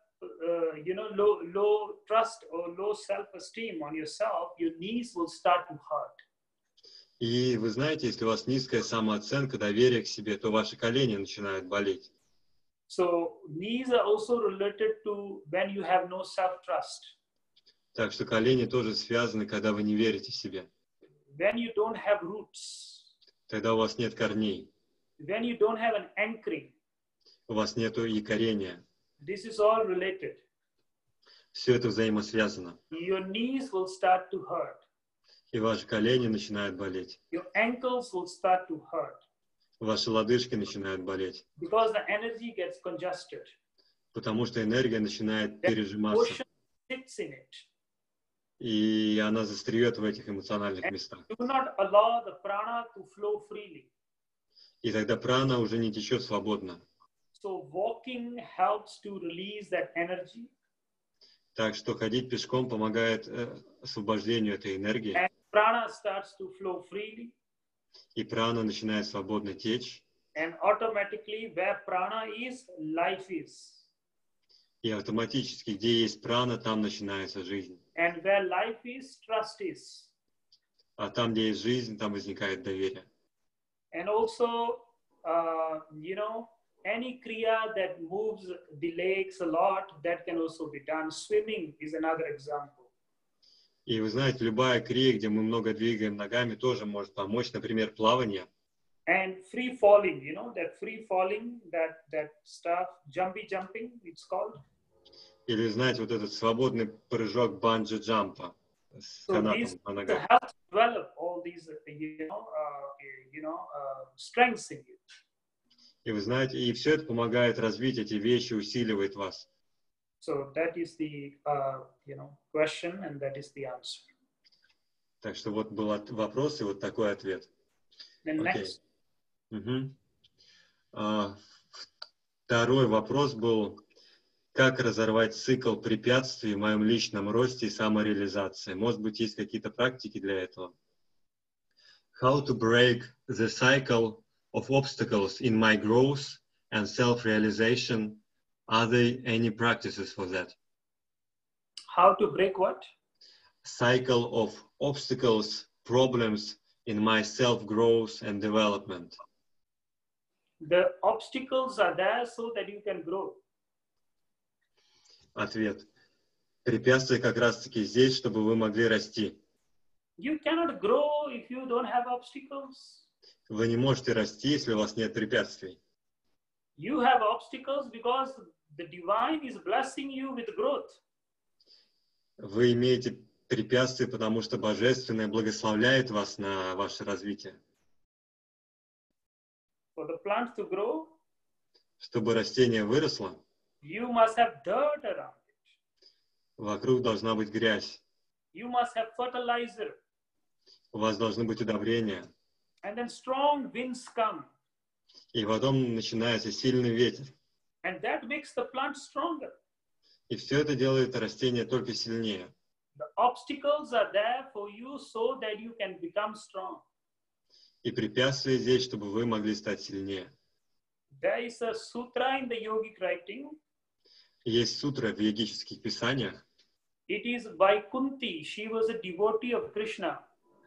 trust or low self-esteem on yourself, your knees will start to hurt. И вы знаете, если у вас низкая самооценка, доверие к себе, то ваши колени начинают болеть. So knees are also related to when you have no self-trust. Так что колени тоже связаны, когда вы не верите себе. When you don't have roots. Тогда у вас нет корней. When you don't have an anchoring. У вас нет якорения. This is all related. Все это взаимосвязано. Your knees will start to hurt. И ваши колени начинают болеть. Your ankles will start to hurt. Ваши лодыжки начинают болеть. Because the energy gets congested. потому что энергия начинает That пережиматься, emotion sits in it. и она застряет в этих эмоциональных местах. Do not allow the prana to flow freely. И тогда прана уже не течет свободно. So walking helps to release that energy. Так что ходить пешком помогает освобождению этой энергии, And prana starts to flow freely. и прана начинает свободно течь, And automatically where prana is, life is. и автоматически, где есть прана, там начинается жизнь. And where life is, trust is. А там, где есть жизнь, там возникает доверие. And also, any kriya that moves the legs a lot, that can also be done. Swimming is another example. И вы знаете, любая крия, где мы много двигаем ногами, тоже может помочь. Например, плавание. And free falling, that free falling, that stuff, jumping, it's called. Или, знаете, вот этот свободный прыжок банджи-джампа с канатом на ногах. Help develop all these, strengths in you. И вы знаете, и все это помогает развить эти вещи, усиливает вас. So that is the, question, and that is the answer. Так что вот был вопрос и вот такой ответ. Then Окей. next. Угу. Второй вопрос был, как разорвать цикл препятствий в моем личном росте и самореализации. Может быть, есть какие-то практики для этого? How to break the cycle of obstacles in my growth and self-realization. Are there any practices for that? How to break what? Cycle of obstacles, problems in my self-growth and development. The obstacles are there so that you can grow. Ответ. Препятствия как раз-таки здесь, чтобы вы могли расти. You cannot grow if you don't have obstacles. Вы не можете расти, если у вас нет препятствий. You have obstacles because the divine is blessing you with growth. Вы имеете препятствия, потому что Божественное благословляет вас на ваше развитие. For the plant to grow, Чтобы растение выросло, you must have dirt around it. вокруг должна быть грязь. You must have fertilizer. У вас должны быть удобрения. And then strong winds come. И потом начинается сильный ветер. And that makes the plant stronger. И все это делает растение только сильнее. The obstacles are there for you so that you can become strong. И препятствия здесь, чтобы вы могли стать сильнее. There is a sutra in the yogic writing. Есть сутры в йогических писаниях. It is by Kunti. She was a devotee of Krishna.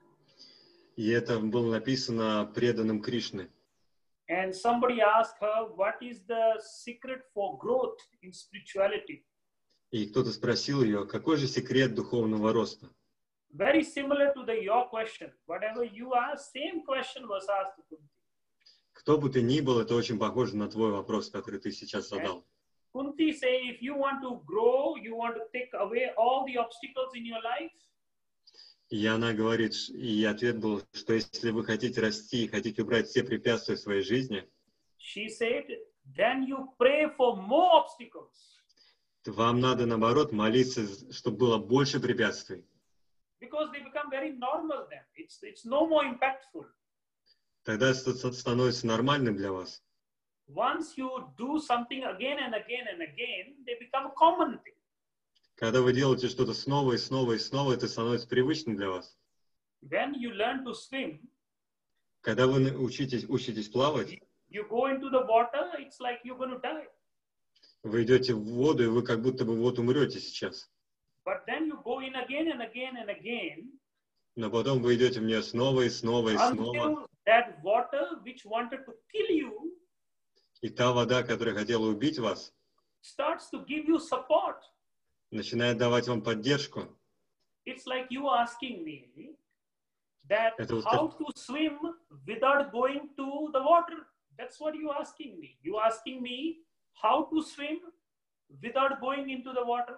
И это было написано преданным Кришны. And somebody asked her, what is the secret for growth in spirituality? И кто-то спросил ее, какой же секрет духовного роста? Very similar to your question. Whatever you asked, same question was asked to Kunti. Кто бы ты ни был, это очень похоже на твой вопрос, который ты сейчас задал. Kunti say, if you want to grow, you want to take away all the obstacles in your life. И она говорит, и ответ был, что если вы хотите расти, хотите убрать все препятствия в своей жизни, She said, then you pray for more obstacles. вам надо, наоборот, молиться, чтобы было больше препятствий. Because they become very normal then. It's no more impactful. Тогда это становится нормальным для вас. Once you do something again and again and again, they become a common thing. Когда вы делаете что-то снова и снова и снова, это становится привычным для вас. When you learn to swim, Когда вы учитесь плавать, you go into the water, it's like you're going to die. вы идете в воду, и вы как будто бы вот умрете сейчас. But then you go in again and again and again. Но потом вы идете в нее снова и снова и снова. Until that water which wanted to kill you И та вода, которая хотела убить вас, starts to give you support. начинает давать вам поддержку. It's like you asking me that Это вот how to swim without going to the water. That's what you asking me. You asking me how to swim without going into the water.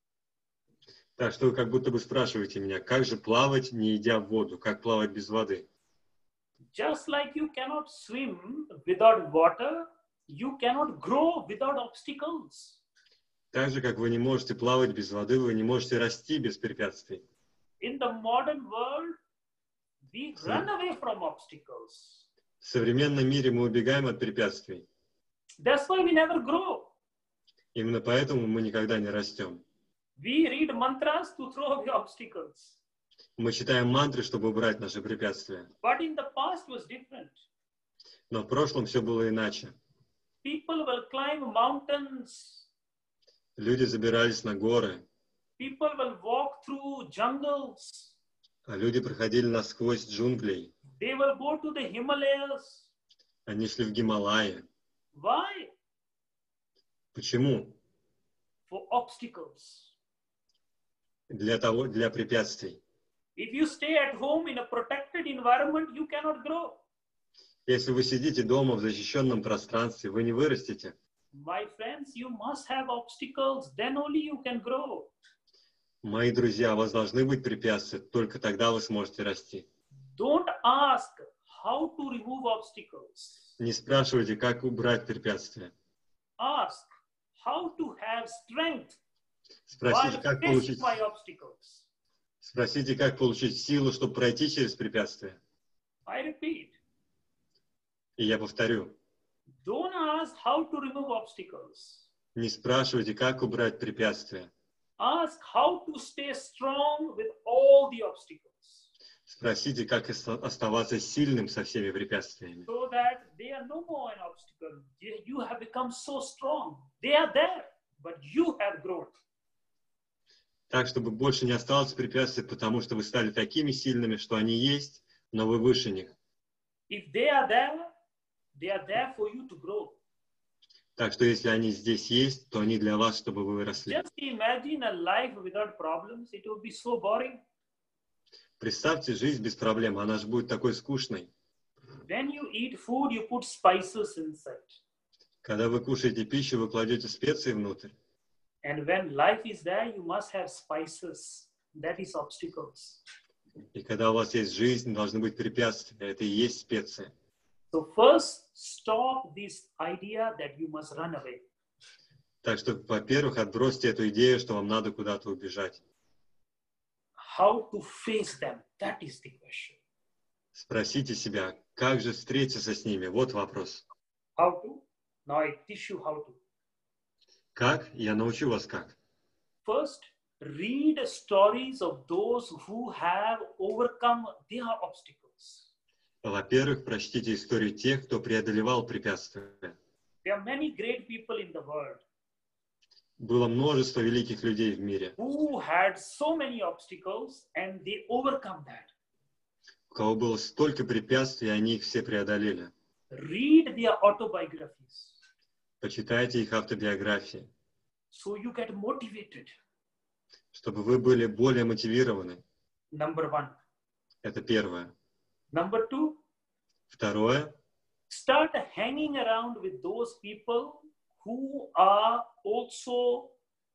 Так что вы как будто бы спрашиваете меня, как же плавать, не идя в воду, как плавать без воды. Just like you cannot swim without water, you cannot grow without obstacles. Так же, как вы не можете плавать без воды, вы не можете расти без препятствий. In the modern world, we run away from obstacles. В современном мире мы убегаем от препятствий. That's why we never grow. Именно поэтому мы никогда не растем. We read mantras to throw away obstacles. Мы читаем мантры, чтобы убрать наши препятствия. But in the past was different. Но в прошлом все было иначе. People will climb mountains. Люди забирались на горы, People will walk through jungles. а люди проходили насквозь джунглей. They will go to the Himalayas. Они шли в Гималаи. Why? Почему? For obstacles. Для препятствий. If you stay at home in a protected environment, you cannot grow. Если вы сидите дома в защищенном пространстве, вы не вырастете. My friends, you must have obstacles, then only you can grow. Мои друзья, у вас должны быть препятствия, только тогда вы сможете расти. Don't ask how to remove obstacles. Не спрашивайте, как убрать препятствия. Ask how to have strength Спросите, while как facing my obstacles. Спросите, как получить силу, чтобы пройти через препятствия. I repeat. И я повторю. Don't ask how to remove obstacles. Не спрашивайте, как убрать препятствия. Ask how to stay strong with all the obstacles. Спросите, как оставаться сильным со всеми препятствиями. So that they are no more an obstacle. You have become so strong. They are there, but you have grown. Так, чтобы больше не осталось препятствий, потому что вы стали такими сильными, что они есть, но вы выше них. If they are there for you to grow. Так что если они здесь есть, то они для вас, чтобы вы выросли. Just imagine a life without problems. It would be so boring. Представьте жизнь без проблем, она же будет такой скучной. When you eat food, you put spices inside. Когда вы кушаете пищу, вы кладете специи внутрь. And when life is there, you must have spices. That is obstacles. И когда у вас есть жизнь, должны быть препятствия. Это и есть специи. So first, stop this idea that you must run away. Так что, во-первых, отбросьте эту идею, что вам надо куда-то убежать. How to face them? That is the question. Спросите себя, как же встретиться с ними? Вот вопрос. How to? Now I teach you how to. Как? Я научу вас как. First, read stories of those who have overcome their obstacles. Во-первых, прочтите историю тех, кто преодолевал препятствия. There are many great people in the world Было множество великих людей в мире, who had so many obstacles and they overcome that. у кого было столько препятствий, и они их все преодолели. Read their autobiographies Почитайте их автобиографии, so you get motivated. чтобы вы были более мотивированы. Number one. Это первое. Number two, Второе. start hanging around with those people who are also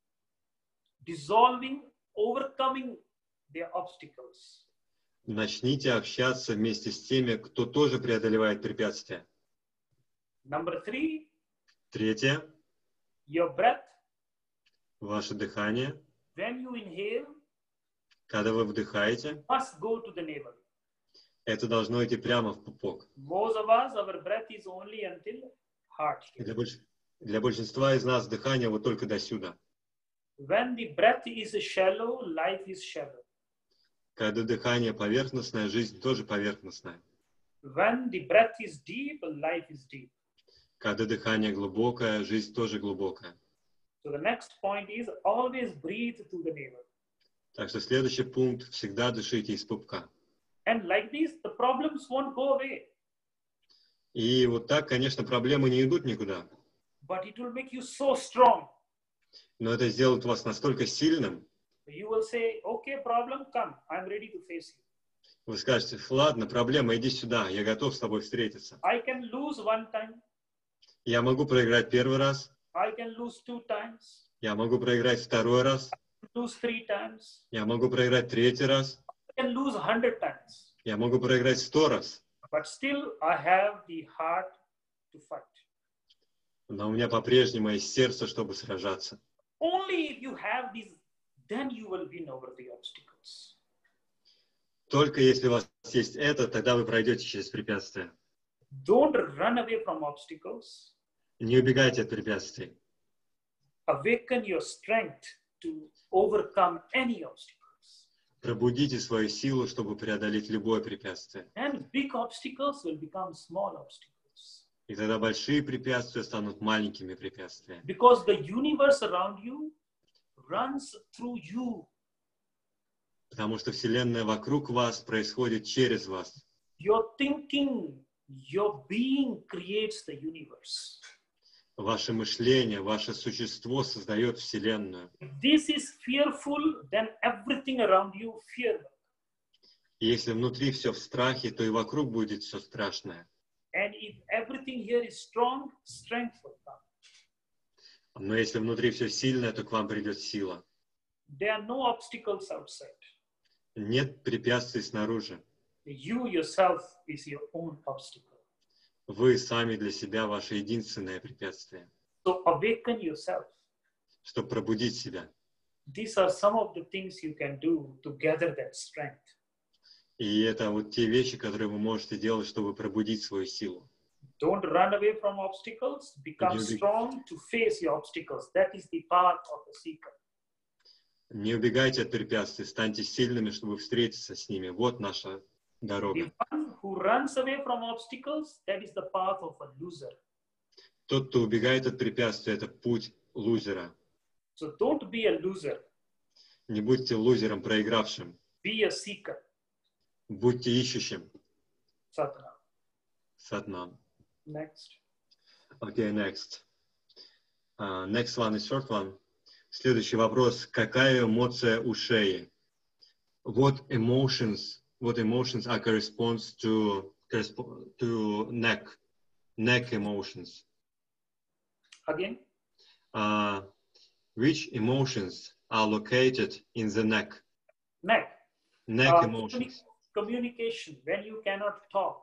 dissolving, overcoming their obstacles. Начните общаться вместе с теми, кто тоже преодолевает препятствия. Number three, Третье. your breath. Ваше дыхание. When you inhale, Когда вы вдыхаете, must go to the navel. это должно идти прямо в пупок. Most of us, our breath is only until heart. Для большинства из нас дыхание вот только до сюда. When the breath is shallow, life is shallow. Когда дыхание поверхностное, жизнь тоже поверхностная. When the breath is deep, life is deep. Когда дыхание глубокое, жизнь тоже глубокая. So the next point is always breathe to the navel. Так что следующий пункт – всегда дышите из пупка. And like this, the problems won't go away. И вот так, конечно, проблемы не идут никуда. But it will make you so strong. Но это сделает вас настолько сильным, You will say, okay, problem, come. I'm ready to face you. вы скажете: ладно, проблема, иди сюда, я готов с тобой встретиться. I can lose one time. Я могу проиграть первый раз, I can lose 2 times. я могу проиграть второй раз, Lose 3 times. я могу проиграть третий раз, I can lose 100 times. я могу проиграть 100 раз. But still, I have the heart to fight. Но у меня по-прежнему есть сердце, чтобы сражаться. you have these, then you will win over the obstacles. Только если у вас есть это, тогда вы пройдете через препятствия. Don't run away from obstacles. Не убегайте от препятствий. Awaken your strength to overcome any obstacles. Пробудите свою силу, чтобы преодолеть любое препятствие. And big obstacles will become small obstacles. И тогда большие препятствия станут маленькими препятствиями. Because the universe around you runs through you. Потому что Вселенная вокруг вас происходит через вас. Your thinking, your being creates the universe. Ваше мышление, ваше существо создает Вселенную. If this is fearful, then everything around you fearful. И если внутри все в страхе, то и вокруг будет все страшное. And if everything here is strong, strength will come. Но если внутри все сильное, то к вам придет сила. There are no obstacles outside. Нет препятствий снаружи. You yourself is your own obstacle. Вы сами для себя ваше единственное препятствие. So awaken yourself. Чтобы пробудить себя. These are some of the things you can do to gather that strength. И это вот те вещи, которые вы можете делать, чтобы пробудить свою силу. Don't run away from obstacles. Become strong to face your obstacles. That is the path of the seeker. Не убегайте от препятствий, станьте сильными, чтобы встретиться с ними. Вот наша дорога. The one who runs away from obstacles, that is the path of a loser. Тот, кто убегает от препятствий, это путь лузера. So don't be a loser. Не будьте лузером, проигравшим. Be a seeker. Будьте ищущим. Satnam. Сатнам. Next. Okay, next. Next one is short one. Следующий вопрос. Какая эмоция у шеи? What emotions are corresponds to neck? Neck emotions. Again. Which emotions are located in the neck? Neck. Neck emotions. Communication, when you cannot talk.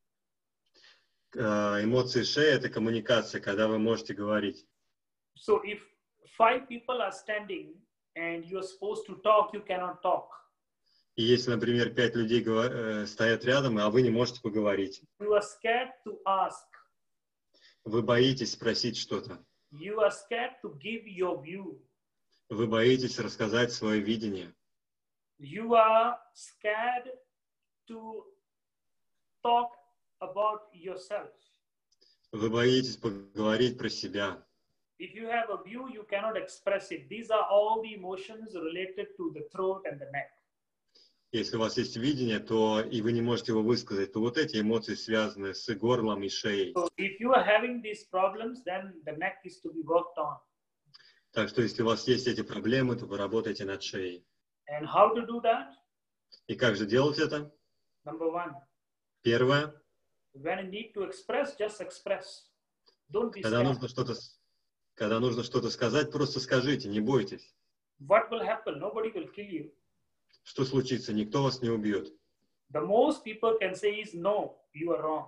Эмоции шеи – это коммуникация, когда вы можете говорить. So if 5 people are standing and you're supposed to talk, you cannot talk. И если, например, 5 людей стоят рядом, а вы не можете поговорить. You are scared to ask. Вы боитесь спросить что-то. You are scared to give your view. Вы боитесь рассказать свое видение. You are scared to talk about yourself. Вы боитесь поговорить про себя. If you have a view, you cannot express it. These are all the emotions related to the throat and the neck. Если у вас есть видение, то и вы не можете его высказать, то вот эти эмоции связаны с горлом и шеей. So if you are having these problems, then the neck is to be worked on. Так что если у вас есть эти проблемы, то вы работаете над шеей. And how to do that? И как же делать это? Number 1. Первое. When you need to express, just express. Don't be Когда scared. нужно что-то сказать, просто скажите, не бойтесь. What will happen? Nobody will kill you. Что случится? Никто вас не убьет. The most people can say is no, you are wrong.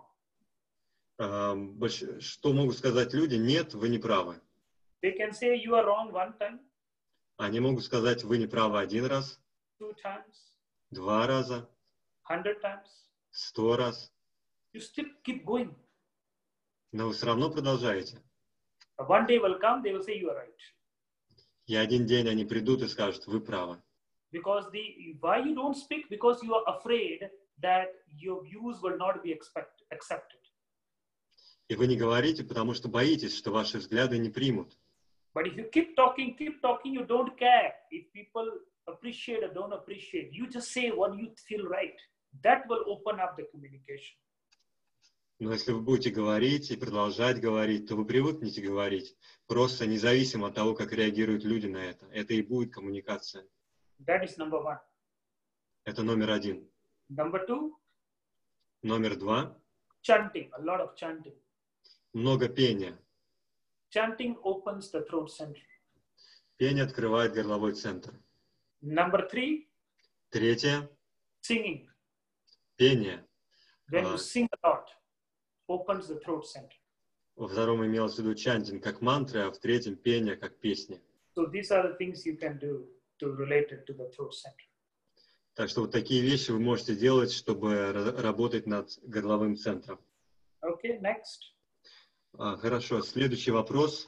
Что могут сказать люди? Нет, вы не правы. They can say you are wrong 1 time, Они могут сказать, вы не правы 1 раз, 2 times, 2 раза, 100 times. 100 раз. You still keep going. Но вы все равно продолжаете. One day will come, they will say you are right. И один день они придут и скажут, вы правы. Because why you don't speak? Because you are afraid that your views will not be accepted. И вы не говорите, потому что боитесь, что ваши взгляды не примут. But if you keep talking, you don't care if people appreciate or don't appreciate. You just say what you feel right. That will open up the communication. Но если вы будете говорить и продолжать говорить, то вы привыкнете говорить, просто независимо от того, как реагируют люди на это. Это и будет коммуникация. That is number 1. Это номер 1. Number 2. Номер 2. Chanting, a lot of chanting. Много пения. Chanting opens the throat center. Пение открывает горловой центр. Number 3. Третье. Singing. Пение. When you sing a lot, opens the throat center. Во втором имелось в виду чантинг как мантры, а в третьем пение как песни. So these are the things you can do to relate it to the throat center. Так что вот такие вещи вы можете делать, чтобы работать над горловым центром. Okay, next. Хорошо, следующий вопрос.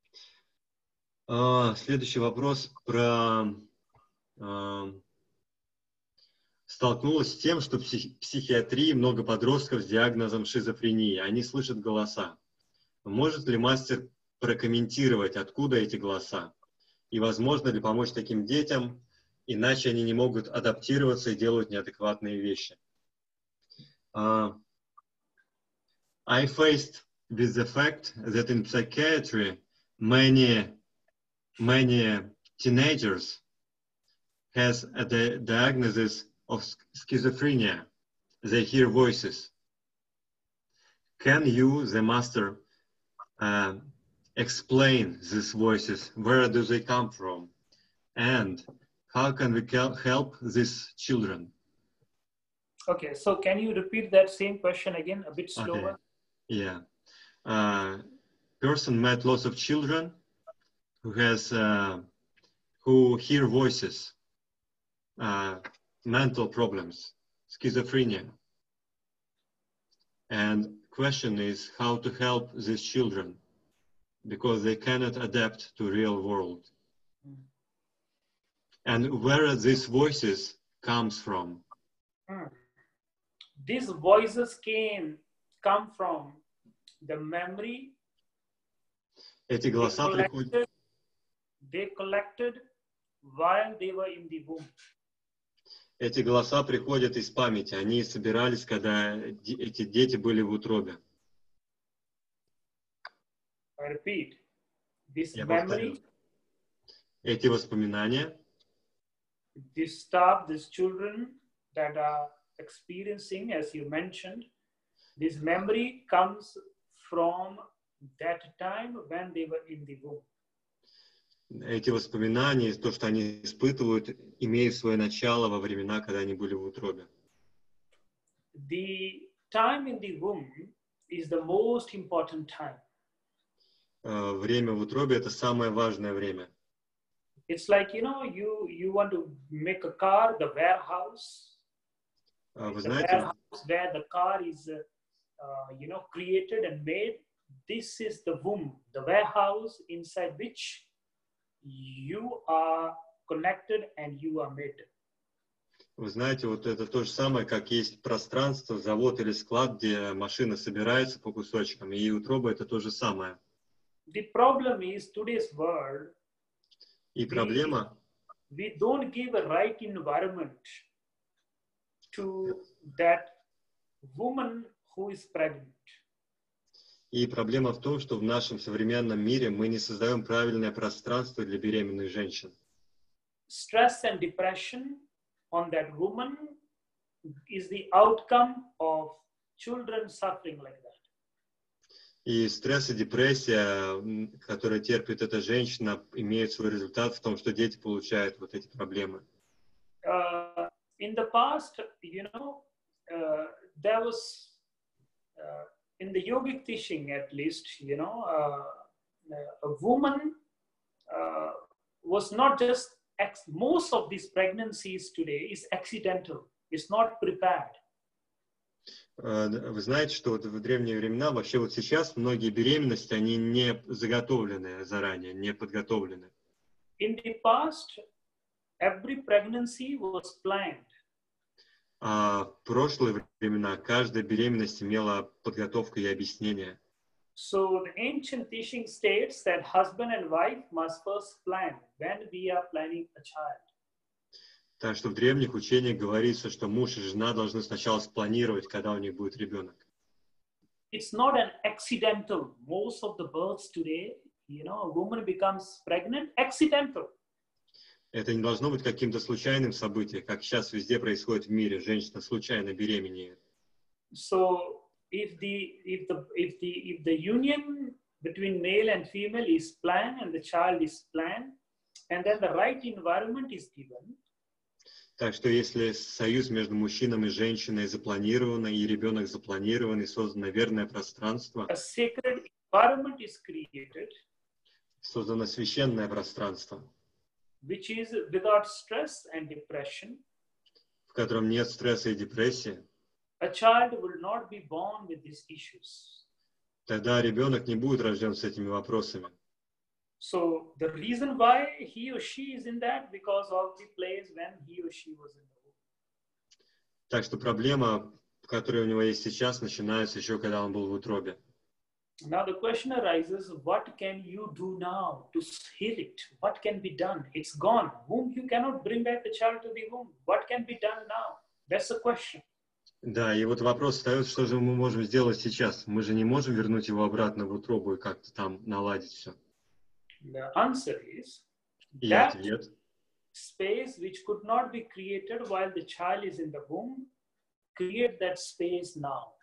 Следующий вопрос про... Столкнулась с тем, что в психиатрии много подростков с диагнозом шизофрении. Они слышат голоса. Может ли мастер прокомментировать, откуда эти голоса? И возможно ли помочь таким детям, иначе они не могут адаптироваться и делают неадекватные вещи? I faced with the fact that in psychiatry many teenagers has a diagnosis of schizophrenia. They hear voices. Can you, the master, explain these voices? Where do they come from? And how can we help these children? Okay, so can you repeat that same question again, a bit slower? Okay. Yeah. Person met lots of children who hear voices, mental problems, schizophrenia. And question is how to help these children because they cannot adapt to real world. And where these voices comes from? These voices come from the memory Эти голоса приходят. They collected while they were in the womb. Эти голоса приходят из памяти. Они собирались, когда эти дети были в утробе. I repeat, this Я memory, повторю. Эти воспоминания, this stuff, these children that are experiencing, as you mentioned, this memory comes from that time when they were in the womb. эти воспоминания, то, что они испытывают, имеют свое начало во времена, когда они были в утробе. The time in the womb is the most important time. Время в утробе – это самое важное время. It's like, you want to make a car, the warehouse. Вы The знаете, warehouse where the car is, created and made. This is the womb, the warehouse inside which you are connected and you are made. вы знаете, вот это то же самое, как есть пространство, завод или склад, где машина собирается по кусочкам, и утроба – это то же самое. The problem is today's world, И проблема, we don't give a right environment to that woman who is pregnant. и проблема в том, что в нашем современном мире мы не создаем правильное пространство для беременных женщин. Stress and depression on that woman is the outcome of children suffering like that. И стресс и депрессия, которые терпит эта женщина, имеют свой результат в том, что дети получают вот эти проблемы. In the past, there was, in the yogic teaching at least, a woman was not just, most of these pregnancies today is accidental, it's not prepared. Вы знаете, что вот в древние времена, вообще вот сейчас многие беременности, они не заготовлены заранее, не подготовлены. In the past, every pregnancy was planned. А в прошлые времена каждая беременность имела подготовку и объяснение. So the ancient teaching states that husband and wife must first plan when we are planning a child. Так что в древних учениях говорится, что муж и жена должны сначала спланировать, когда у них будет ребенок. It's not an accidental. Most of the births today, a woman becomes pregnant, accidental. Это не должно быть каким-то случайным событием, как сейчас везде происходит в мире. Женщина случайно беременеет. So if the union between male and female is planned and the child is planned, and then the right environment is given. Так что если союз между мужчиной и женщиной запланирован, и ребенок запланирован, и создано верное пространство, A sacred environment is created. создано священное пространство, which is without stress and depression. в котором нет стресса и депрессии, A child will not be born with these issues. тогда ребенок не будет рожден с этими вопросами. So the reason why he or she is in that because of the place when he or she was in the womb. Так что проблема, которая у него есть сейчас, начинается еще, когда он был в утробе. Now the question arises, what can you do now to heal it? What can be done? It's gone. Womb, you cannot bring back the child to the womb. What can be done now? That's the question. Да, и вот вопрос встает, что же мы можем сделать сейчас? Мы же не можем вернуть его обратно в утробу и как-то там наладить все. The answer is И that ответ, space which could not be created while the child is in the womb, create that space now.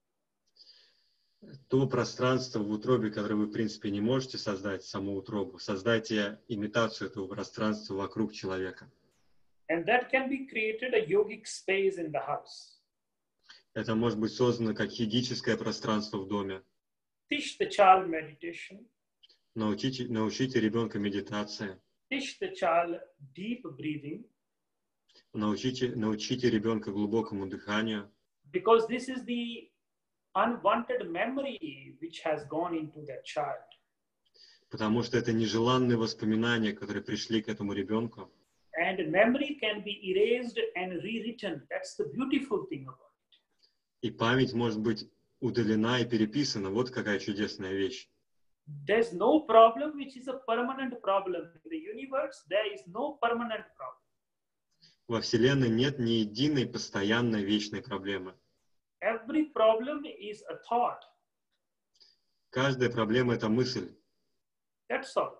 то пространство в утробе, которое вы, в принципе, не можете создать, саму утробу, создайте имитацию этого пространства вокруг человека. And that can be created a yogic space in the house. Это может быть создано как йогическое пространство в доме. Teach the child meditation. Научите ребенка медитации. Teach the child deep breathing. Научите ребенка глубокому дыханию. Because this is the unwanted memory which has gone into that child. Потому что это нежеланные воспоминания, которые пришли к этому ребенку. And memory can be erased and rewritten. That's the beautiful thing about it. И память может быть удалена и переписана. Вот какая чудесная вещь. There's no problem which is a permanent problem. In the universe, there is no permanent problem. Во Вселенной нет ни единой постоянной вечной проблемы. Every problem is a thought. Каждая проблема – это мысль. That's all.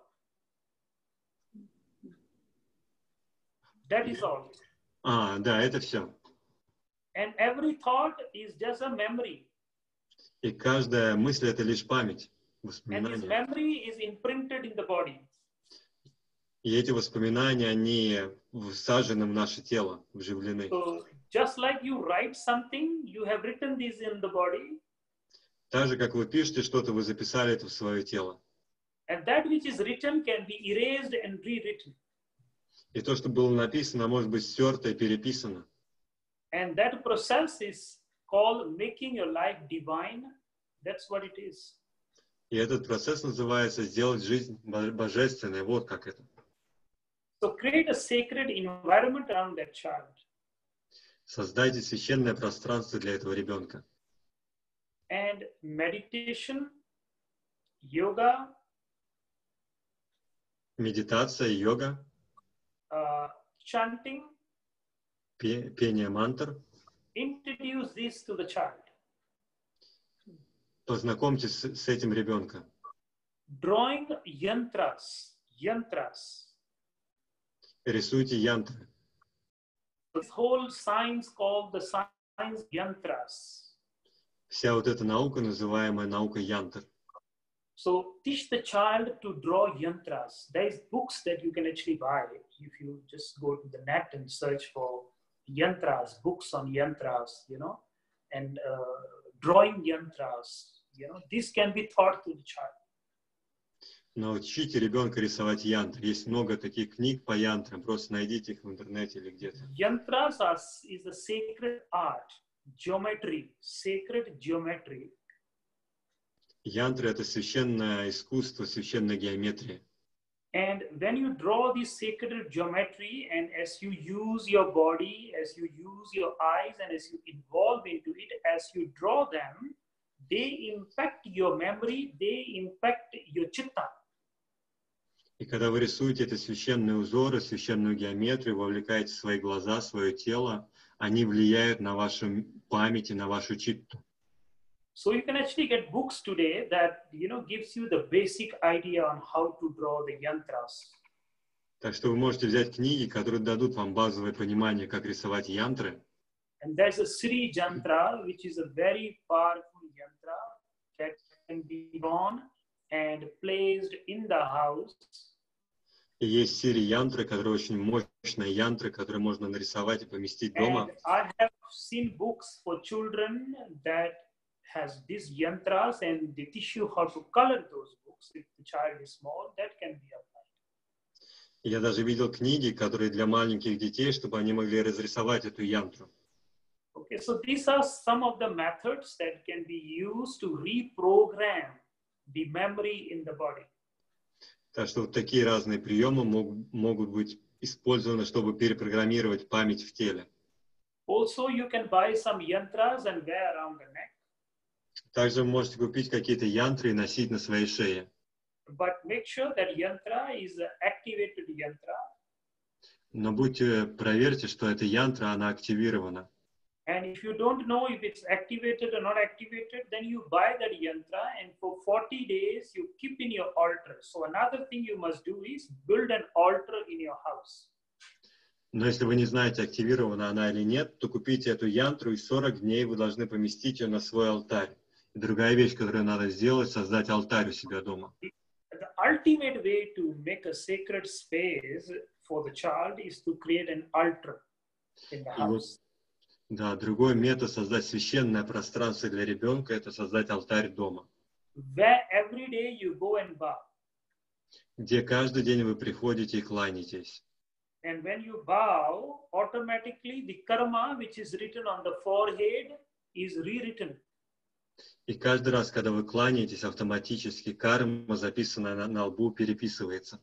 That is all. Да, это все. And every thought is just a memory. И каждая мысль – это лишь память, And this воспоминания. memory is imprinted in the body. И эти воспоминания, они всажены в наше тело, вживлены. So just like you write something, you have written this in the body. Так же, как вы пишете что-то, вы записали это в свое тело. And that which is written can be erased and rewritten. И то, что было написано, может быть стерто и переписано. And that process is called making your life divine. That's what it is. И этот процесс называется «сделать жизнь божественной». Вот как это. So create a sacred environment around that child. Создайте священное пространство для этого ребенка. And meditation, yoga, Медитация, йога, chanting, пение мантр. introduce this to the child. Познакомьтесь с этим ребенком. Drawing yantras. Рисуйте янтры. This whole science called the science yantras. Вся вот эта наука, называемая наукой янтр. So teach the child to draw yantras. There is books that you can actually buy if you just go to the net and search for yantras, books on yantras, and drawing yantras. This can be taught to the child. Научите ребенка рисовать янтры. Есть много таких книг по янтрам. Просто найдите их в интернете или где-то. Yantras is a sacred art, geometry, sacred geometry. Янтры – это священное искусство, священная геометрия. And when you draw this sacred geometry, and as you use your body, as you use your eyes, and as you involve into it, as you draw them, they impact your memory, they impact your chitta. И когда вы рисуете эти священные узоры, священную геометрию, вовлекаете свои глаза, свое тело, они влияют на вашу память и на вашу читту. So you can actually get books today that gives you the basic idea on how to draw the yantras. Так что вы можете взять книги, которые дадут вам базовое понимание, как рисовать янтры. And there's a Sri Yantra, which is a very powerful yantra that can be drawn and placed in the house. И есть серия янтры, которые очень мощные янтры, которые можно нарисовать и поместить дома. And I have seen books for children that has these yantras, and they teach you how to color those books. books if the child is small, that can be applied. Я даже видел книги, которые для маленьких детей, чтобы они могли разрисовать эту янтру. Okay, so these are some of the methods that can be used to reprogram the memory in the body. Так что вот такие разные приемы могут быть использованы, чтобы перепрограммировать память в теле. Also, you can buy some yantras and wear around the neck. Также вы можете купить какие-то янтры и носить на своей шее. But make sure that yantra is an activated yantra. Но проверьте, что эта янтра, она активирована. And if you don't know if it's activated or not activated, then you buy that yantra and for 40 days you keep in your altar. So another thing you must do is build an altar in your house. Но если вы не знаете, активирована она или нет, то купите эту янтру, и 40 дней вы должны поместить ее на свой алтарь. И другая вещь, которую надо сделать, создать алтарь у себя дома. The ultimate way to make a sacred space for the child is to create an altar in the house. Да, другой метод создать священное пространство для ребенка – это создать алтарь дома. Where every day you go and bow. Где каждый день вы приходите и кланяетесь. And when you bow, automatically the karma which is written on the forehead is rewritten. И каждый раз, когда вы кланяетесь, автоматически карма, записанная на лбу, переписывается.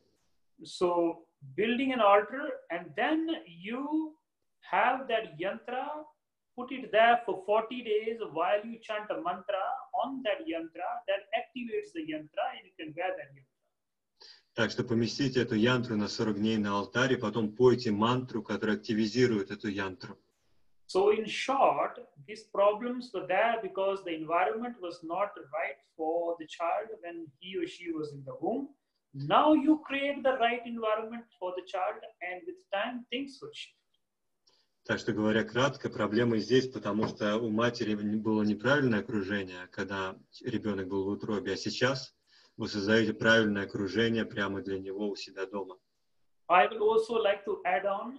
So building an altar and then you have that yantra, put it there for 40 days while you chant a mantra on that yantra, that activates the yantra and you can wear that yantra. Так что поместите эту янтру на 40 дней на алтарь, и потом пойте мантру, которая активизирует эту янтру. So in short, these problems were there because the environment was not right for the child when he or she was in the womb. Now you create the right environment for the child and with time things will shift. Так что, говоря кратко, проблема здесь, потому что у матери было неправильное окружение, когда ребенок был в утробе, а сейчас вы создаете правильное окружение прямо для него у себя дома. I will also like to add on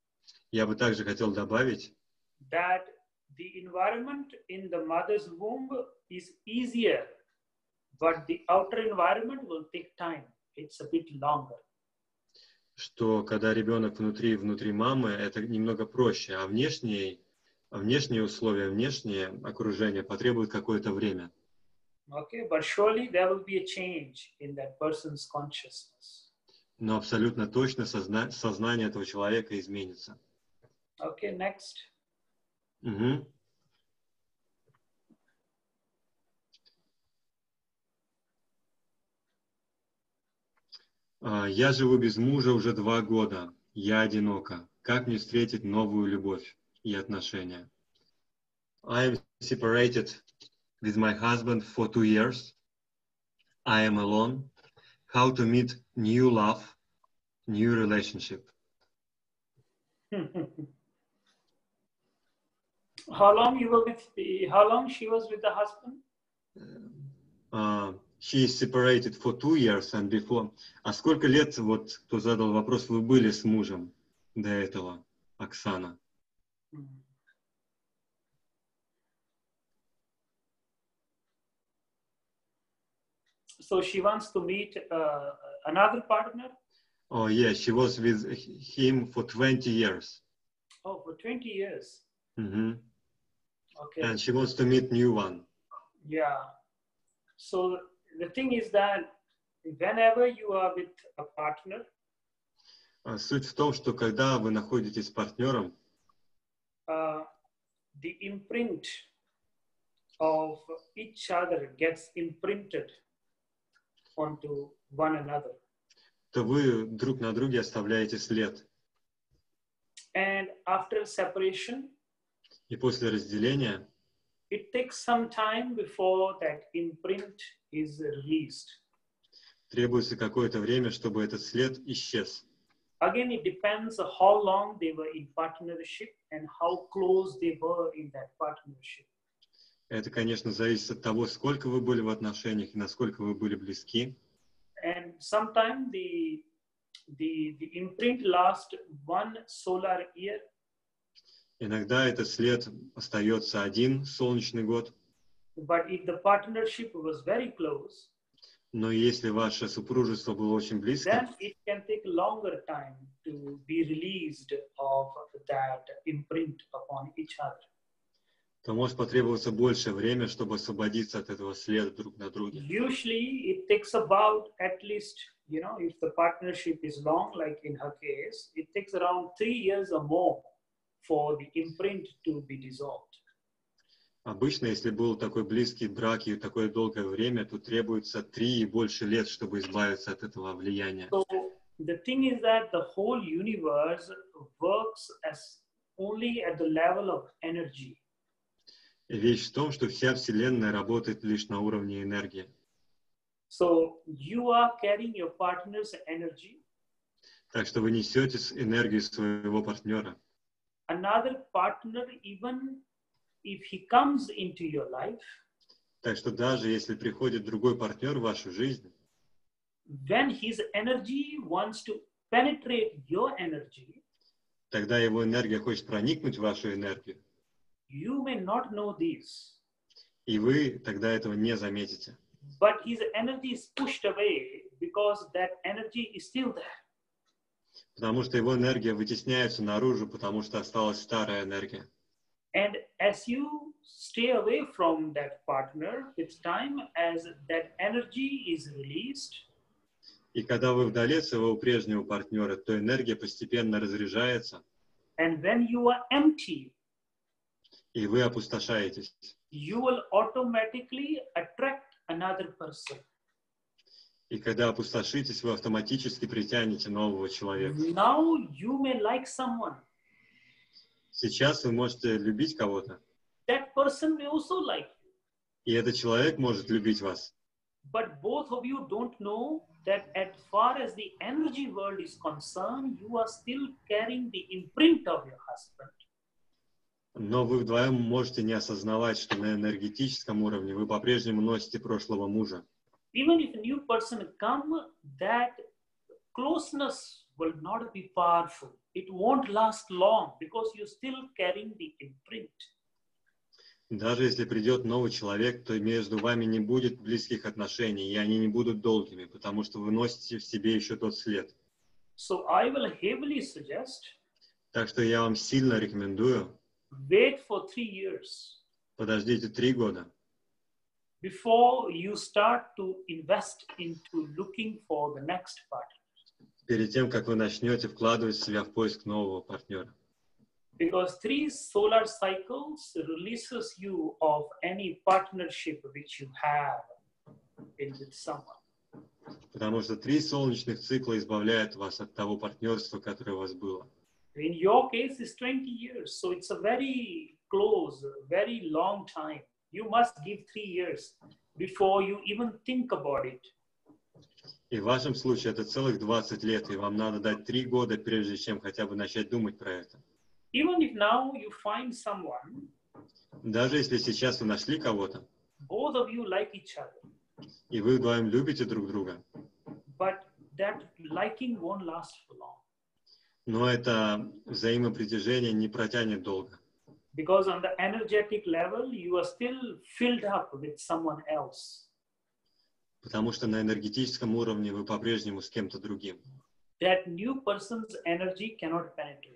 Я бы также хотел добавить, that the environment in the mother's womb is easier, but the outer environment will take time. It's a bit longer. что когда ребенок внутри мамы, это немного проще, а внешние условия, внешнее окружение потребует какое-то время. Okay, but surely there will be a change in that person's consciousness. Но абсолютно точно сознание этого человека изменится. Okay, next. Угу. Я живу без мужа уже 2 года. Я одинока. Как мне встретить новую любовь и отношения? I am separated with my husband for 2 years. I am alone. How to meet new love, new relationship? How long she was with the husband? She is separated for 2 years and before. А сколько лет, вот кто задал вопрос, вы были с мужем до этого, Оксана? So she wants to meet another partner? Oh, yeah, she was with him for 20 years. Oh, for 20 years. Mm-hmm. Okay. And she wants to meet new one. Yeah. So the thing is that whenever you are with a partner, Суть в том, что когда вы находитесь с партнером, the imprint of each other gets imprinted onto one another. то вы друг на друге оставляете след. And after separation, И после разделения it takes some time before that imprint is released. требуется какое-то время, чтобы этот след исчез. Again, it depends on how long they were in partnership and how close they were in that partnership. Это, конечно, зависит от того, сколько вы были в отношениях и насколько вы были близки. And sometimes the imprint lasts 1 solar year. Иногда этот след остается 1 солнечный год. But if the partnership was very close, Но если ваше супружество было очень близким, then it can take a longer time to be released of that imprint upon each other. то может потребоваться большее время, чтобы освободиться от этого следа друг на друге. Usually it takes about at least, if the partnership is long, like in her case, it takes around 3 years or more for the imprint to be dissolved. Обычно, если был такой близкий брак и такое долгое время, то требуется 3 и больше лет, чтобы избавиться от этого влияния. So the thing is that the whole universe works as only at the level of energy. И вещь в том, что вся Вселенная работает лишь на уровне энергии. So you are carrying your partner's energy. Так что вы несете энергию своего партнера. Another partner, even if he comes into your life, Так что даже если приходит другой партнер в вашу жизнь, when his energy wants to penetrate your energy, тогда его энергия хочет проникнуть в вашу энергию, you may not know this, и вы тогда этого не заметите. but his energy is pushed away because that energy is still there. Потому что его энергия вытесняется наружу, потому что осталась старая энергия. And as you stay away from that partner, with time, as that energy is released, И когда вы вдали от своего прежнего партнера, то энергия постепенно разряжается, and when you are empty, и вы опустошаетесь. you will automatically attract another person. И когда опустошитесь, вы автоматически притянете нового человека. Now you may like someone. Сейчас вы можете любить кого-то, That person may also like you. и этот человек может любить вас. But both of you don't know that as far as the energy world is concerned, you are still carrying the imprint of your husband. Но вы вдвоем можете не осознавать, что на энергетическом уровне вы по-прежнему носите прошлого мужа. Even if a new person come, that closeness will not be powerful. It won't last long because you're still carrying the imprint. Даже если придет новый человек, то между вами не будет близких отношений, и они не будут долгими, потому что вы носите в себе еще тот след. So I will heavily suggest, Так что я вам сильно рекомендую, wait for 3 years подождите 3 года, before you start to invest into looking for the next partner. перед тем, как вы начнете вкладывать себя в поиск нового партнера. Because 3 solar cycles releases you of any partnership which you have with someone. Потому что 3 солнечных цикла избавляют вас от того партнерства, которое у вас было. In your case, it's 20 years. So it's a very close, very long time. You must give 3 years before you even think about it. И в вашем случае это целых 20 лет, и вам надо дать 3 года, прежде чем хотя бы начать думать про это. Even if now you find someone, Даже если сейчас вы нашли кого-то, both of you like each other, и вы вдвоем любите друг друга, but that liking won't last for long. но это взаимопритяжение не протянет долго. Because on the energetic level, you are still filled up with someone else. Потому что на энергетическом уровне вы по-прежнему с кем-то другим. That new person's energy cannot penetrate.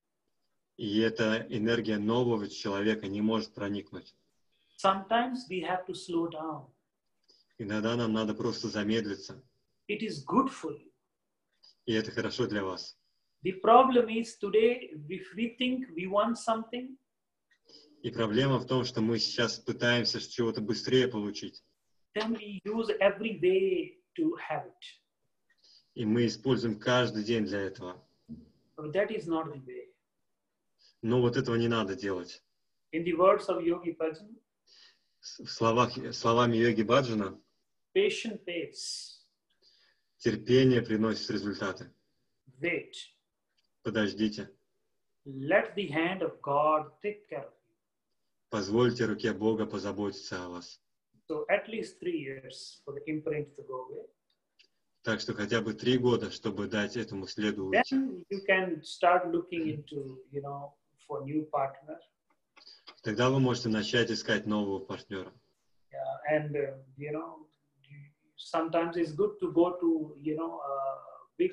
И эта энергия нового человека не может проникнуть. Sometimes we have to slow down. Иногда нам надо просто замедлиться. It is good for you. И это хорошо для вас. The problem is today, if we think we want something, И проблема в том, что мы сейчас пытаемся чего-то быстрее получить. then we use every way to have it. И мы используем каждый день для этого. But that is not the way. Но вот этого не надо делать. In the words of Yogi Bhajan, Словами йоги Баджана, patient pace, терпение приносит результаты. wait, Подождите. let the hand of God take care of you. Позвольте руке Бога позаботиться о вас. So at least 3 years for the imprint to go away. Так что хотя бы 3 года, чтобы дать этому следу уйти. Then you can start looking into, for new partner. Тогда вы можете начать искать нового партнера. And, sometimes it's good to go to, big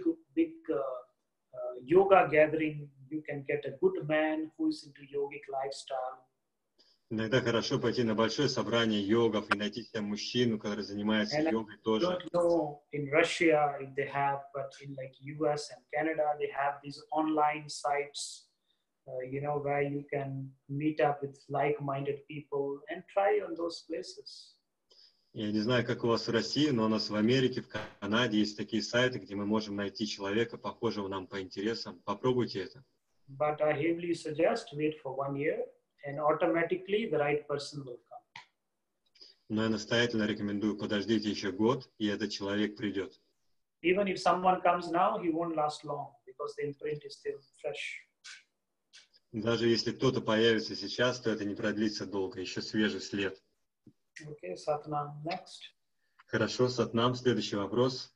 yoga gathering. You can get a good man who is into yogic lifestyle. Иногда хорошо пойти на большое собрание йогов и найти себе мужчину, который занимается And йогой I тоже. don't know in Russia if they have, but in like US and Canada, they have these online sites, where you can meet up with like-minded people and try on those places. Я не знаю, как у вас в России, но у нас в Америке, в Канаде есть такие сайты, где мы можем найти человека, похожего нам по интересам. Попробуйте это. But I heavily suggest wait for 1 year and automatically the right person will come. Но я настоятельно рекомендую, подождите еще год, и этот человек придет. Even if someone comes now, he won't last long because the imprint is still fresh. Даже если кто-то появится сейчас, то это не продлится долго, еще свежий след. Okay, Satnam, next. Хорошо, Сатнам, следующий вопрос.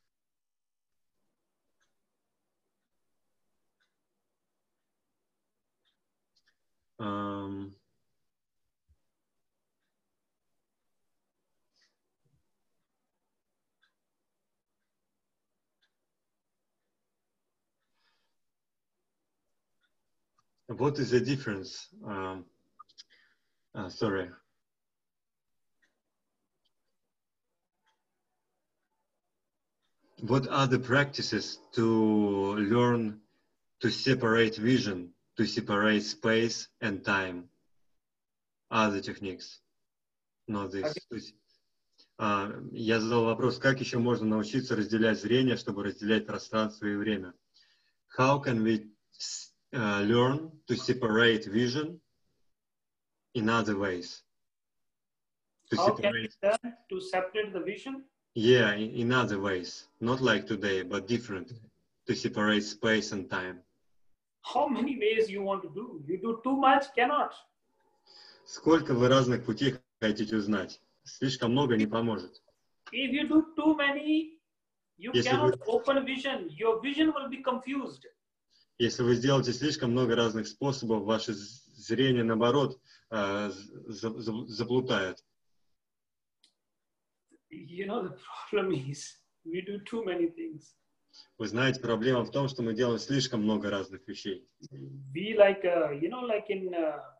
What is the difference? Sorry. What are the practices to learn to separate vision, to separate space and time? Other techniques, not this. Я задал вопрос, как еще можно научиться разделять зрение, чтобы разделять пространство и время? How can we learn to separate vision in other ways? How can we learn to separate the vision? Yeah, in other ways, not like today, but differently, to separate space and time. How many ways you want to do? You do too much, cannot. Сколько вы разных путей хотите узнать? Слишком много не поможет. If you do too many, you cannot open vision. Your vision will be confused. Если вы сделаете слишком много разных способов, ваше зрение, наоборот, заплутает. You know, the problem is we do too many things. Вы знаете, проблема в том, что мы делаем слишком много разных вещей. We like, like in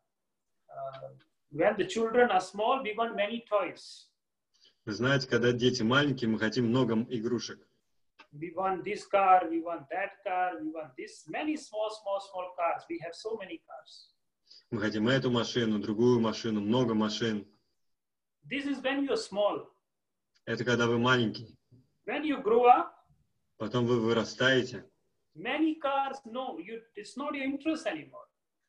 when the children are small, we want many toys. Вы знаете, когда дети маленькие, мы хотим много игрушек. We want this car, we want that car, we want this, many small cars. We have so many cars. Мы хотим эту машину, другую машину, много машин. This is when you're small. Это когда вы маленький. When you grow up, потом вы вырастаете. Many cars, no, it's not your interest anymore.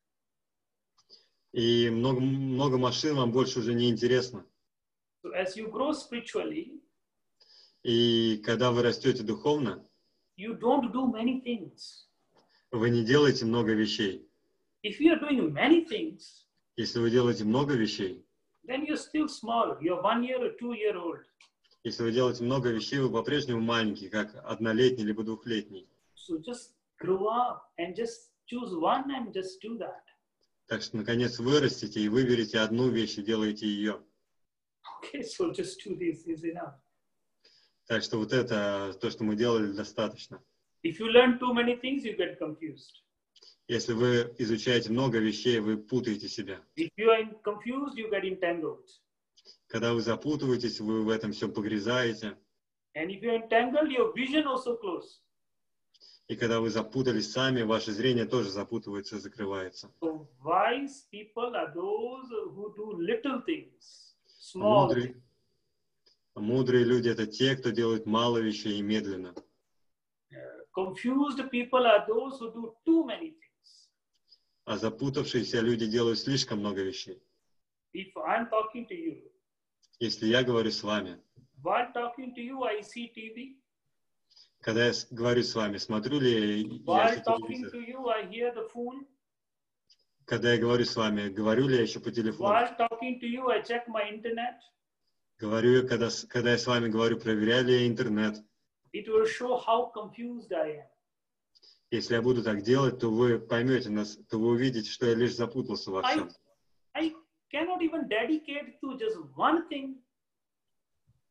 И много машин вам больше уже не интересно. So as you grow spiritually, и когда вы растете духовно, you don't do many things. Вы не делаете много вещей. If you are doing many things, если вы делаете много вещей, then you're still small. You're 1 year or 2 year old. Если вы делаете много вещей, вы по-прежнему маленький, как однолетний либо двухлетний. So just grow up and just choose one and just do that. Так что, наконец, вырастите и выберите одну вещь и делаете ее. Okay, so just do this is enough. Так что вот это, то, что мы делали, достаточно. If you learn too many things, you get confused. Если вы изучаете много вещей, вы путаете себя. If you are confused, you get entangled. Когда вы запутываетесь, вы в этом все погрязаете. And if you are entangled, your vision also closes. И когда вы запутались сами, ваше зрение тоже запутывается и закрывается. So wise people are those who do little things, small. Мудрые люди — это те, кто делает мало вещей и медленно. Confused people are those who do too many things. А запутавшиеся люди делают слишком много вещей. If I'm talking to you, если я говорю с вами, while talking to you, I see TV. Когда я говорю с вами, смотрю ли я телевизор? To you, I hear the phone. Когда я говорю с вами, говорю ли я еще по телефону? While talking to you, I check my internet. Говорю, когда я с вами говорю, проверяю ли я интернет. It will show how confused I am. Если я буду так делать, то вы поймете нас, то вы увидите, что я лишь запутался во всем. I cannot even dedicate to just one thing.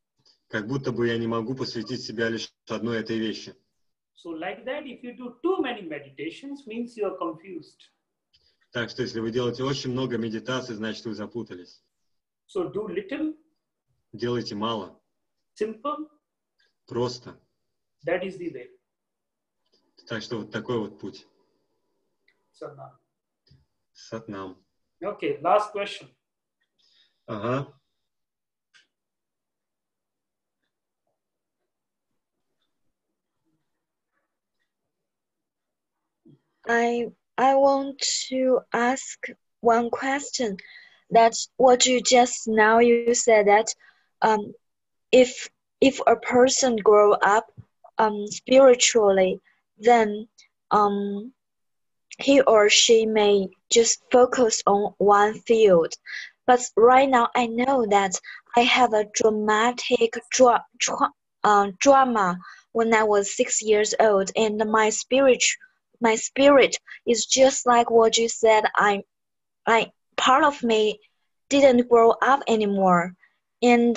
Как будто бы я не могу посвятить себя лишь одной этой вещи. So like that, if you do too many meditations, means you are confused. Так что если вы делаете очень много медитаций, значит вы запутались. So do little, Делайте мало, simple, просто. that is the way. Так что вот такой вот путь. So now. Сатнам. Okay, last question. Ага. I want to ask one question. That's what you just now you said that if a person grow up spiritually, then he or she may just focus on one field. But right now I know that I have a dramatic drama when I was 6 years old, and my spirit is just like what you said. I part of me didn't grow up anymore, and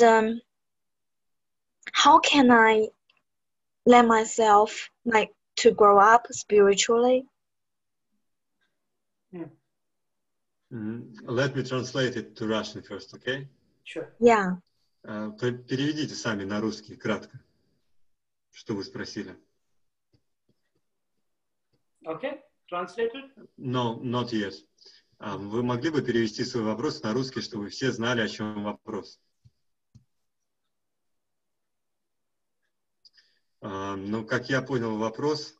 how can I let myself to grow up spiritually? Let me translate it to Russian first, okay? Sure. Yeah. Переведите сами на русский, кратко, что вы спросили. Okay, translated? No, not yet. Вы могли бы перевести свой вопрос на русский, чтобы все знали, о чем вопрос? Ну, как я понял вопрос,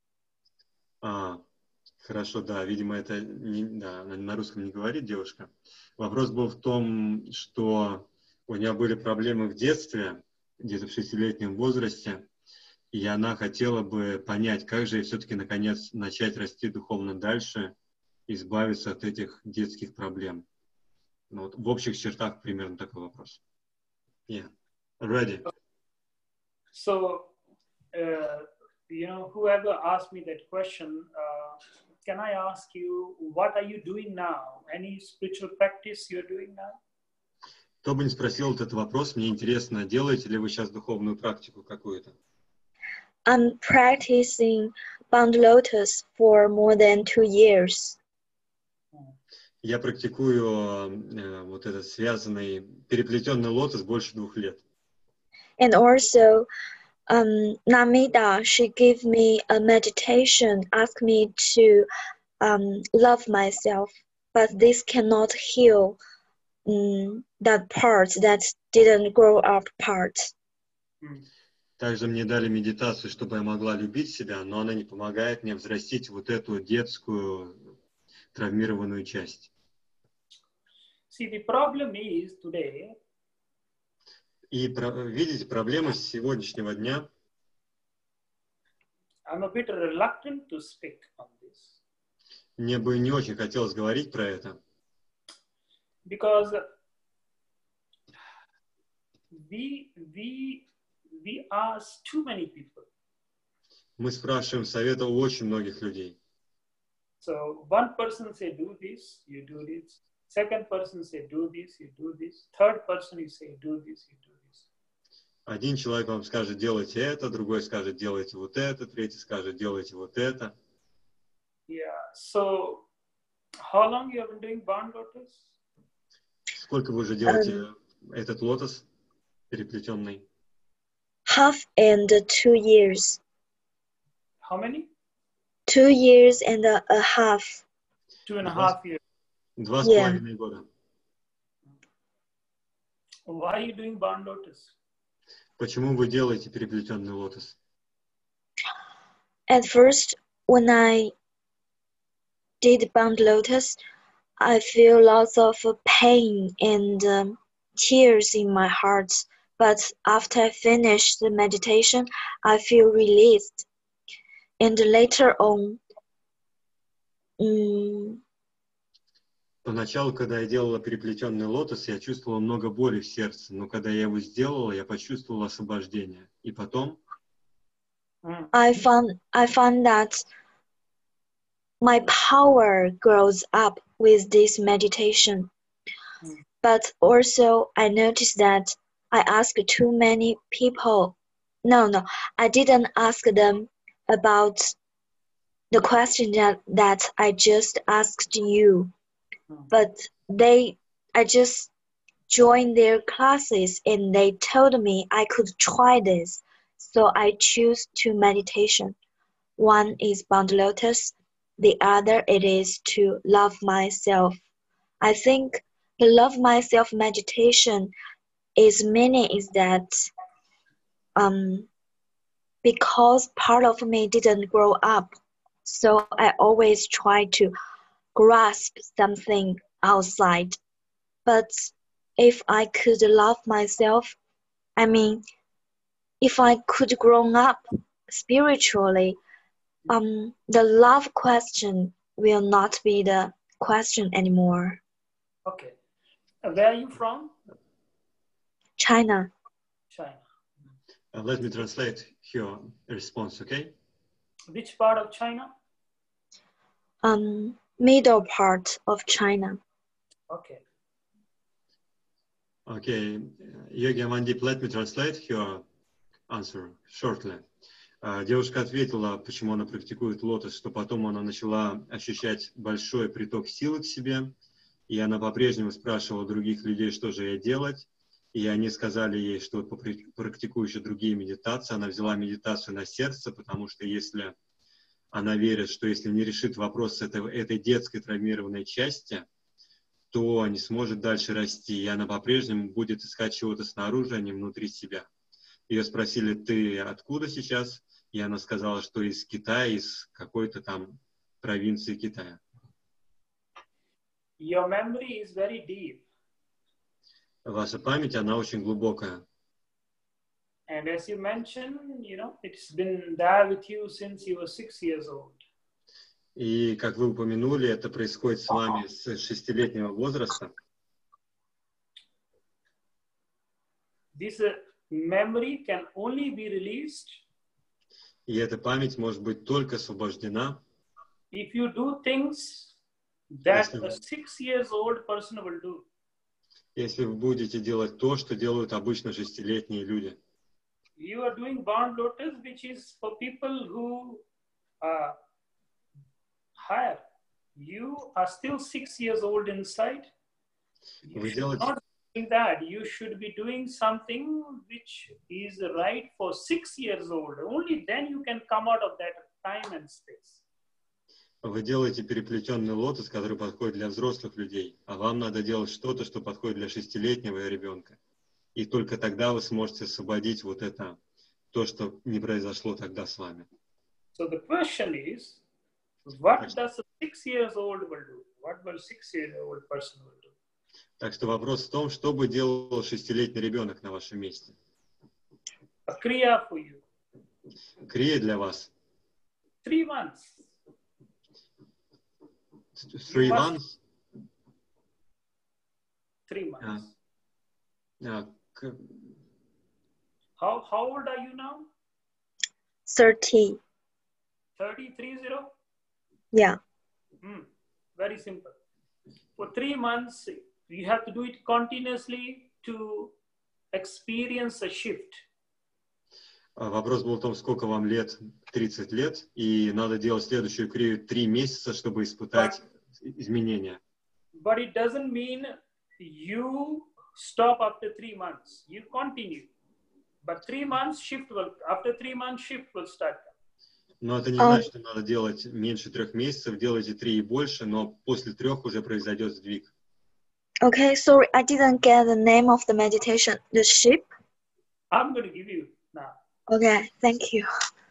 хорошо, да, видимо, это на русском не говорит девушка. Вопрос был в том, что у нее были проблемы в детстве, где-то в 6-летнем возрасте, и она хотела бы понять, как же ей все-таки, наконец, начать расти духовно дальше, избавиться от этих детских проблем. Ну, вот в общих чертах примерно такой вопрос. Yeah. Ready? So, whoever asked me that question, can I ask you, what are you doing now? Any spiritual practice you're doing now? Кто бы не спросил этот вопрос, мне интересно, делаете ли вы сейчас духовную практику какую-то? I'm practicing Bound Lotus for more than 2 years. Я практикую вот этот связанный, переплетенный лотос больше 2 лет. And also, Namida, she gave me a meditation, asked me to love myself, but this cannot heal that part that didn't grow up part. Также мне дали медитацию, чтобы я могла любить себя, но она не помогает мне взрастить вот эту детскую травмированную часть. See, the problem is today. И видите, проблема с сегодняшнего дня. I'm a bit reluctant to speak on this. Мне бы не очень хотелось говорить про это. Because we ask too many people. Мы спрашиваем совета у очень многих людей. So one person say do this, you do this. Second person say do this, you do this. Third person you say do this, you do this. Один человек вам скажет делайте это, другой скажет делайте вот это, третий скажет делайте вот это. Yeah. So how long you have been doing Bound Lotus? Сколько вы уже делаете этот лотос переплетенный? 1.5 and 2 years. How many? 2 years and a half. 2.5 years. 2,5 года. Why are you doing Bound Lotus? Почему вы делаете переплетенный лотос? At first, when I did Bound Lotus, I feel lots of pain and tears in my heart. But after I finish the meditation, I feel released. And later on, Поначалу, когда я делала переплетенный лотос, я чувствовала много боли в сердце, но когда я его сделала, я почувствовала освобождение. И потом I found that my power grows up with this meditation. But also I noticed that I asked too many people. No, I didn't ask them about the question that I just asked you, but I just joined their classes and they told me I could try this, so I choose two meditation. One is Bound Lotus, the other it is to love myself. I think the love myself meditation is meaning is that because part of me didn't grow up, so I always try to grasp something outside. But if I could love myself, I mean, if I could grow up spiritually, the love question will not be the question anymore. Okay. Where are you from? China. China. Let me translate your response, okay? Which part of China? Middle part of China. Okay. Okay, Yogi Amandip, let me translate your answer shortly. Девушка ответила, почему она практикует лотос, что потом она начала ощущать большой приток силы к себе, и она по-прежнему спрашивала других людей, что же ей делать, и они сказали ей, что практикуя еще другие медитации, она взяла медитацию на сердце, потому что если она верит, что если не решит вопрос этой детской травмированной части, то не сможет дальше расти, и она по-прежнему будет искать чего-то снаружи, а не внутри себя. Ее спросили, ты откуда сейчас? И она сказала, что из Китая, из какой-то там провинции Китая. Your memory is very deep. Ваша память, она очень глубокая. And as you mentioned, it's been there with you since you were 6 years old. И, как вы упомянули, это происходит с вами с 6-летнего возраста. This memory can only be released И эта память может быть только освобождена, if you do things that a 6-year-old person will do. если вы будете делать то, что делают обычно 6-летние люди. You are doing Bound Lotus, which is for people who are higher. You are still 6 years old inside. You should not be doing that. You should be doing something which is right for 6 years old. Only then you can come out of that time and space. Вы делаете переплетенный лотос, который подходит для взрослых людей, а вам надо делать что-то, что подходит для 6-летнего ребенка. И только тогда вы сможете освободить вот это, то, что не произошло тогда с вами. So the question is, what does a 6-year-old will do? What will a 6-year-old person will do? Так что вопрос в том, что бы делал 6-летний ребенок на вашем месте. A kriya for you. Крия для вас. 3 months. 3 months? 3 months. How old are you now? 30. 30? Yeah. Very simple. For 3 months, you have to do it continuously to experience a shift. Вопрос был в том, сколько вам лет, 30 лет, и надо делать следующую крию 3 месяца, чтобы испытать изменения. But it doesn't mean you stop after 3 months. You continue. But 3 months shift will, after 3 months shift will start. Но это не значит, что надо делать меньше 3 месяцев, делайте 3 и больше, но после 3 уже произойдет сдвиг. Okay, sorry, I didn't get the name of the meditation. The sheep? I'm going to give you now. Okay, thank you.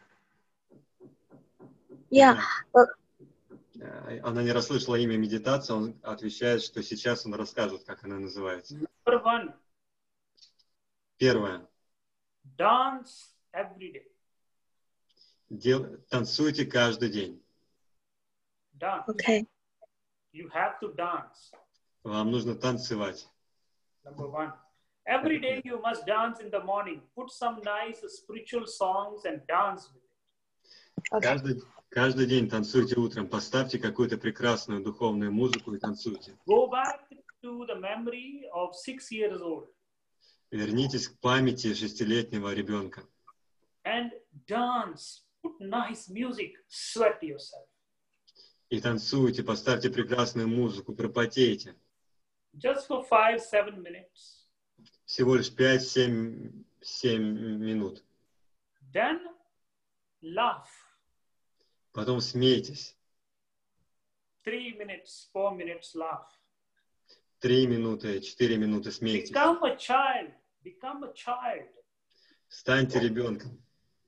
Yeah. Она не расслышала имя медитации, он отвечает, что сейчас он расскажет, как она называется. Number 1. Первое. Dance every day. Танцуйте каждый день. Dance. Okay. You have to dance. Вам нужно танцевать. Number 1. Every day you must dance in the morning. Put some nice spiritual songs and dance with it. Okay. Каждый день танцуйте утром. Поставьте какую-то прекрасную духовную музыку и танцуйте. Go back to the memory of 6 years old. Вернитесь к памяти 6-летнего ребенка. and dance. Put nice music, sweat yourself. И танцуйте, поставьте прекрасную музыку, пропотейте. Just for 5-7 minutes. Всего лишь 5-7 минут. Then laugh. Потом смейтесь. 3 minutes, 4 minutes, laugh. 3 минуты, 4 минуты смейтесь. Become a child. Become a child. Станьте ребенком.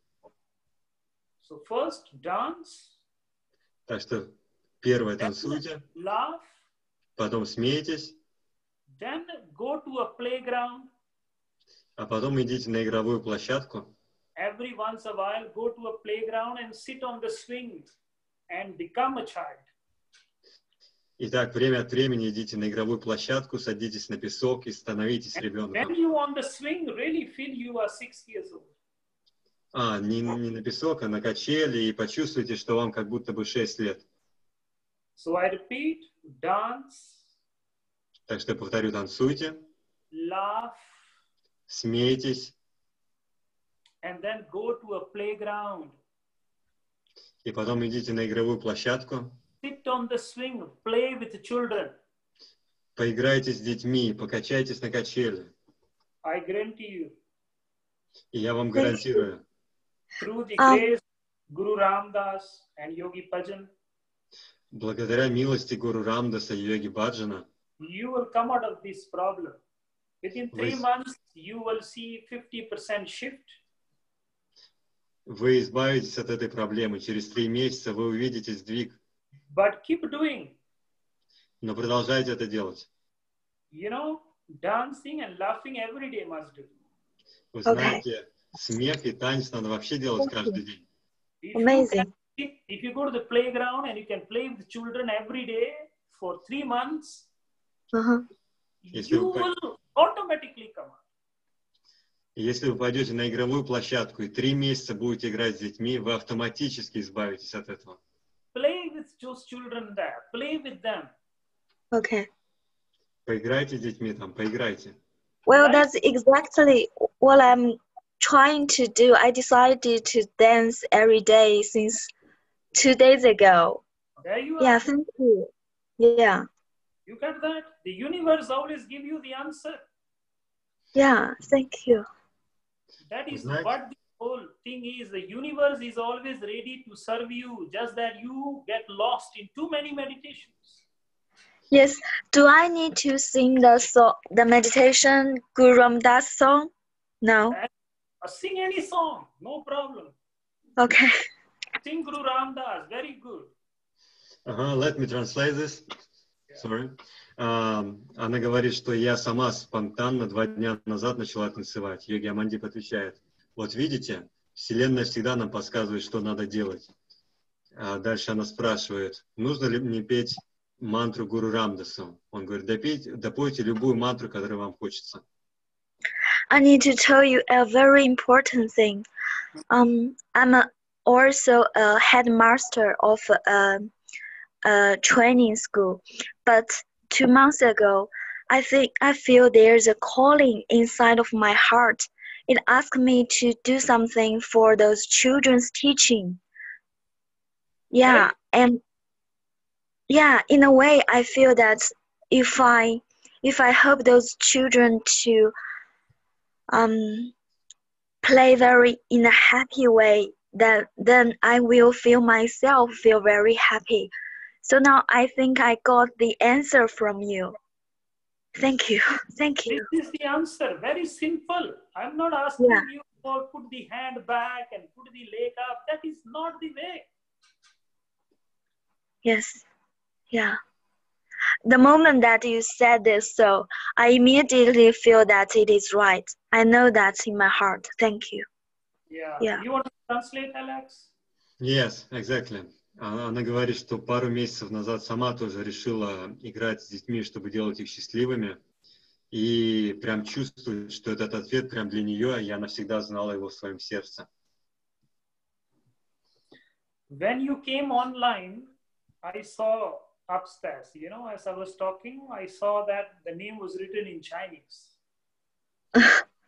So first dance, Так что первое танцуйте, laugh, потом смейтесь, then go to a playground. а потом идите на игровую площадку. Every once a while, go to a playground and sit on the swing and become a child. Итак, время от времени идите на игровую площадку, садитесь на песок и становитесь When ребенком. you on the swing, really feel you are 6 years old. Не на песок, а на качели, и почувствуйте, что вам как будто бы 6 лет. So I repeat, dance, Так что, повторю, танцуйте, laugh, смейтесь, and then go to a playground. и потом идите на игровую площадку, Sit on the swing, play with the children. поиграйте с детьми, покачайтесь на качели. I guarantee you, И я вам гарантирую, through the grace Guru Ramdas and Yogi Bhajan, благодаря милости Гуру Рамдаса и Йоги Баджана, you will come out of this problem. Within 3 Вы- months, you will see 50% shift. вы избавитесь от этой проблемы. Через 3 месяца вы увидите сдвиг. But keep doing. Но продолжайте это делать. You know, dancing and laughing every day must do. Вы Okay. знаете, смех и танец надо вообще делать каждый день. If Amazing. if you go to the playground and you can play with the children every day for 3 months, Uh-huh. Если you вы- will automatically come out. И если вы пойдете на игровую площадку и 3 месяца будете играть с детьми, вы автоматически избавитесь от этого. Play with those children there. Play with them. Okay. Поиграйте с детьми там, поиграйте. Well, Right. that's exactly what I'm trying to do. I decided to dance every day since 2 days ago. There you Yeah, are. thank you. Yeah, You get that? The universe always give you the answer. yeah, thank you. That is Right. what the whole thing is. The universe is always ready to serve you, just that you get lost in too many meditations. Yes, do I need to sing the meditation Guru Ramdas song? No. Sing any song, no problem. Okay. Sing Guru Ramdas, very good. Let me translate this. Sorry. Она говорит, что я сама спонтанно 2 дня назад начала танцевать. Йоги Амандип отвечает: вот видите, Вселенная всегда нам подсказывает, что надо делать. А дальше она спрашивает, нужно ли мне петь мантру Гуру Рамдаса. Он говорит, допойте любую мантру, которую вам хочется. I need to tell you a very important thing. I'm also a headmaster of a training school, but 2 months ago, I feel there's a calling inside of my heart. It asked me to do something for those children's teaching. Yeah, and yeah, in a way, I feel that if I help those children to play in a happy way, then I will feel myself feel very happy. So now I think I got the answer from you. Thank you. Thank you. This is the answer, very simple. I'm not asking Yeah. you for put the hand back and put the leg up. That is not the way. Yes. Yeah. The moment that you said this, so I immediately feel that it is right. I know that in my heart. Thank you. Yeah. You want to translate, Alex? Yes, exactly. Она говорит, что пару месяцев назад сама тоже решила играть с детьми, чтобы делать их счастливыми. И прям чувствует, что этот ответ прям для нее, и она всегда знала его в своем сердце. When you came online, I saw upstairs, as I was talking, I saw that the name was written in Chinese.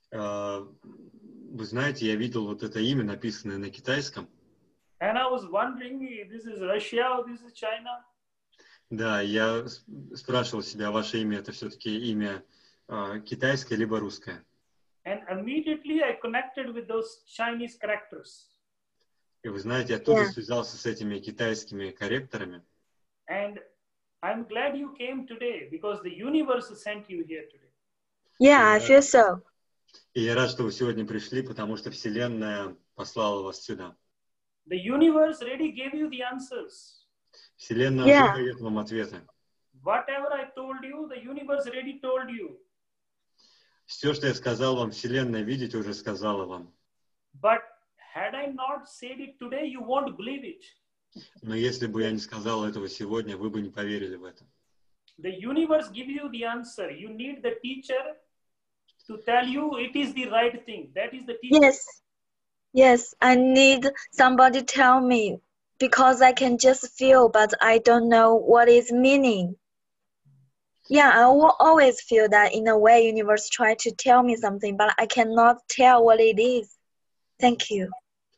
Вы знаете, я видел вот это имя, написанное на китайском. And I was wondering, this is Russia or this is China? Да, я спрашивал себя, ваше имя это все-таки имя китайское либо русское. And immediately I connected with those Chinese characters. И вы знаете, я тут же Yeah. связался с этими китайскими корректорами. And I'm glad you came today because the universe sent you here today. Yeah, I feel so. И я рад, что вы сегодня пришли, потому что Вселенная послала вас сюда. The universe already gave you the answers. Вселенная Yeah. уже дает вам ответы. Whatever I told you, the universe already told you. Все, что я сказал вам, Вселенная, видите, уже сказала вам. But had I not said it today, you won't believe it. Но если бы я не сказал этого сегодня, вы бы не поверили в это. The universe gives you the answer. You need the teacher to tell you it is the right thing. That is the teacher. Yes. Yes, I need somebody tell me because I can just feel, but I don't know what is meaning. Yeah, I will always feel that in a way universe try to tell me something, but I cannot tell what it is. Thank you.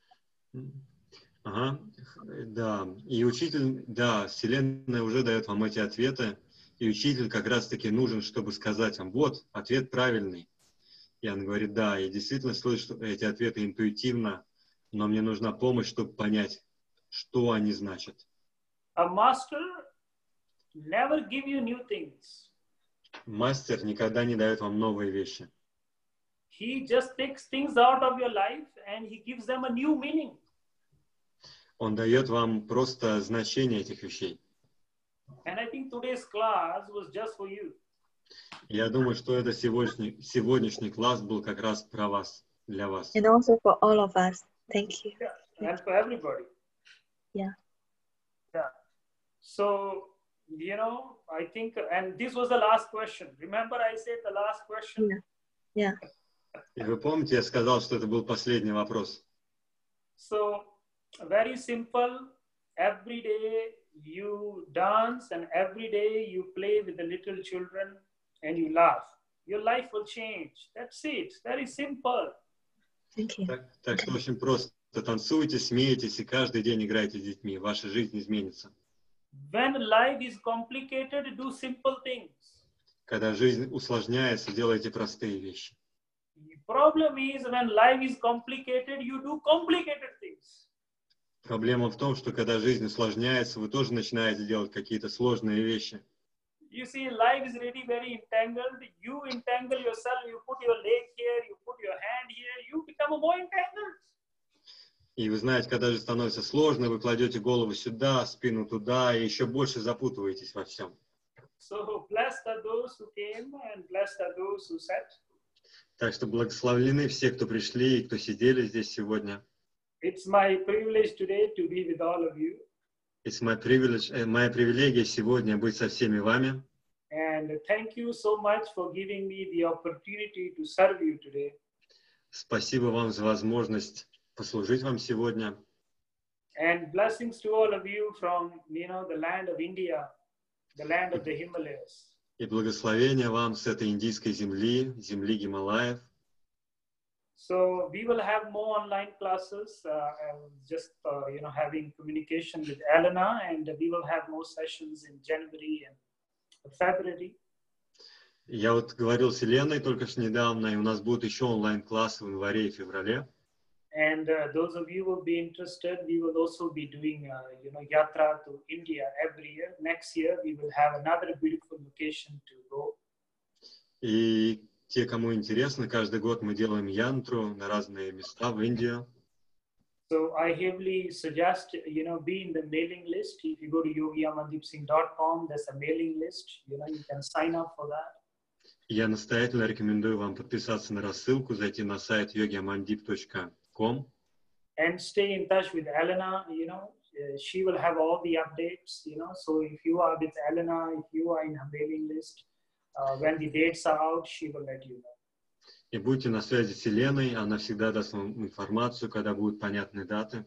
Ага, да. И учитель, да, Вселенная уже дает вам эти ответы, и учитель как раз-таки нужен, чтобы сказать вам, вот, ответ правильный. И он говорит, да, я действительно слышу эти ответы интуитивно, но мне нужна помощь, чтобы понять, что они значат. A master never give you new things. Мастер никогда не дает вам новые вещи. He just takes things out of your life and he gives them a new meaning. Он дает вам просто значение этих вещей. And I think today's class was just for you. Я думаю, что это сегодняшний класс был как раз про вас, для вас. And also for all of us. Thank you. Yeah, and for everybody. Yeah. Yeah. So, you know, I think, and this was the last question. Remember I said the last question? Yeah. И вы помните, я сказал, что это был последний вопрос. So, very simple. Every day you dance and every day you play with the little children and you laugh. Your life will change. That's it. Very simple. Thank you. Так что очень просто. Танцуйте, смеетесь и каждый день играйте с детьми. Ваша жизнь изменится. When life is complicated, do simple things. Когда жизнь усложняется, делайте простые вещи. The problem is when life is complicated, you do complicated things. Проблема в том, что когда жизнь усложняется, вы тоже начинаете делать какие-то сложные вещи. You see, life is really very entangled. You entangle yourself, you put your leg here, you put your hand here, you become more entangled. И вы знаете, когда же становится сложно, вы кладете голову сюда, спину туда, и еще больше запутываетесь во всем. So blessed are those who came and blessed are those who sat. Так что благословлены все, кто пришли и кто сидели здесь сегодня. It's my privilege today to be with all of you. Моя привилегия сегодня быть со всеми вами. And thank you so much for giving me the opportunity to serve you today. Спасибо вам за возможность послужить вам сегодня. And blessings to all of you from, you know, the land of India, the land of the Himalayas. И благословения вам с этой индийской земли, земли Гималаев. So we will have more online classes, just you know, having communication with Elena, and we will have more sessions in January and February. Я вот говорил с Еленой только что недавно, и у нас будут еще онлайн-классы в январе и феврале. And those of you who will be interested, we will also be doing, you know, yatra to India every year. Next year, we will have another beautiful location to go. И те, кому интересно, каждый год мы делаем янтру на разные места в Индию. So I heavily suggest, you know, be in the mailing list. If you go to yogiamandipsingh.com, there's a mailing list. You know, you can sign up for that. Я настоятельно рекомендую вам подписаться на рассылку, зайти на сайт yogiamandip.com. And stay in touch with Elena, you know, she will have all the updates, you know. So if you are with Elena, if you are in her mailing list, when the dates are out, she will let you know. И будьте на связи с Еленой, она всегда даст вам информацию, когда будут понятны даты.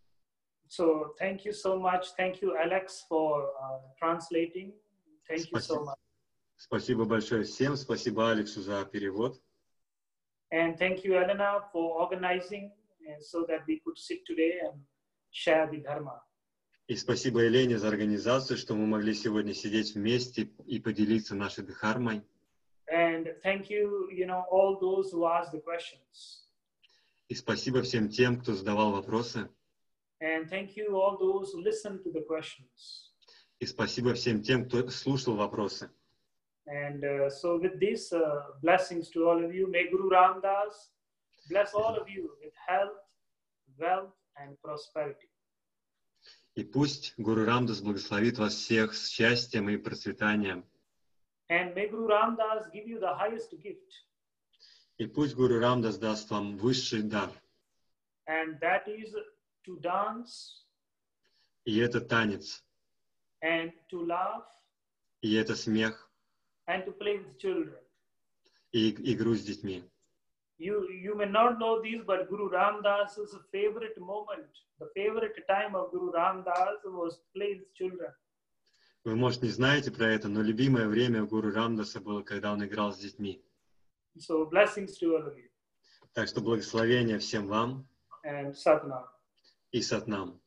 So thank you so much. Thank you, Alex, for translating. Thank you so much. Спасибо большое всем, спасибо Алексу за перевод. And thank you, Elena, for organizing so that we could sit today and share the Dharma. И спасибо Елене за организацию, что мы могли сегодня сидеть вместе и поделиться нашей дхармой. And thank you, all those who asked the questions. И спасибо всем тем, кто задавал вопросы. And thank you all those who listened to the questions. И спасибо всем тем, кто слушал вопросы. And so with these blessings to all of you, may Guru Ram Das bless all of you with health, wealth, and prosperity. И пусть Гуру Рамдас благословит вас всех с счастьем и процветанием. And may Guru Ram Das give you the highest gift. И пусть Гуру Рамдас даст вам высший дар. And that is to dance. И это танец. And to laugh. И это смех. And to play with children. И игру с детьми. You may not know this, but Guru Ram Das's favorite moment, the favorite time of Guru Ram Das was play with children. Вы, может, не знаете про это, но любимое время Гуру Рамдаса было, когда он играл с детьми. So blessings to all of you. Так что благословения всем вам And Satnam. и Сатнам.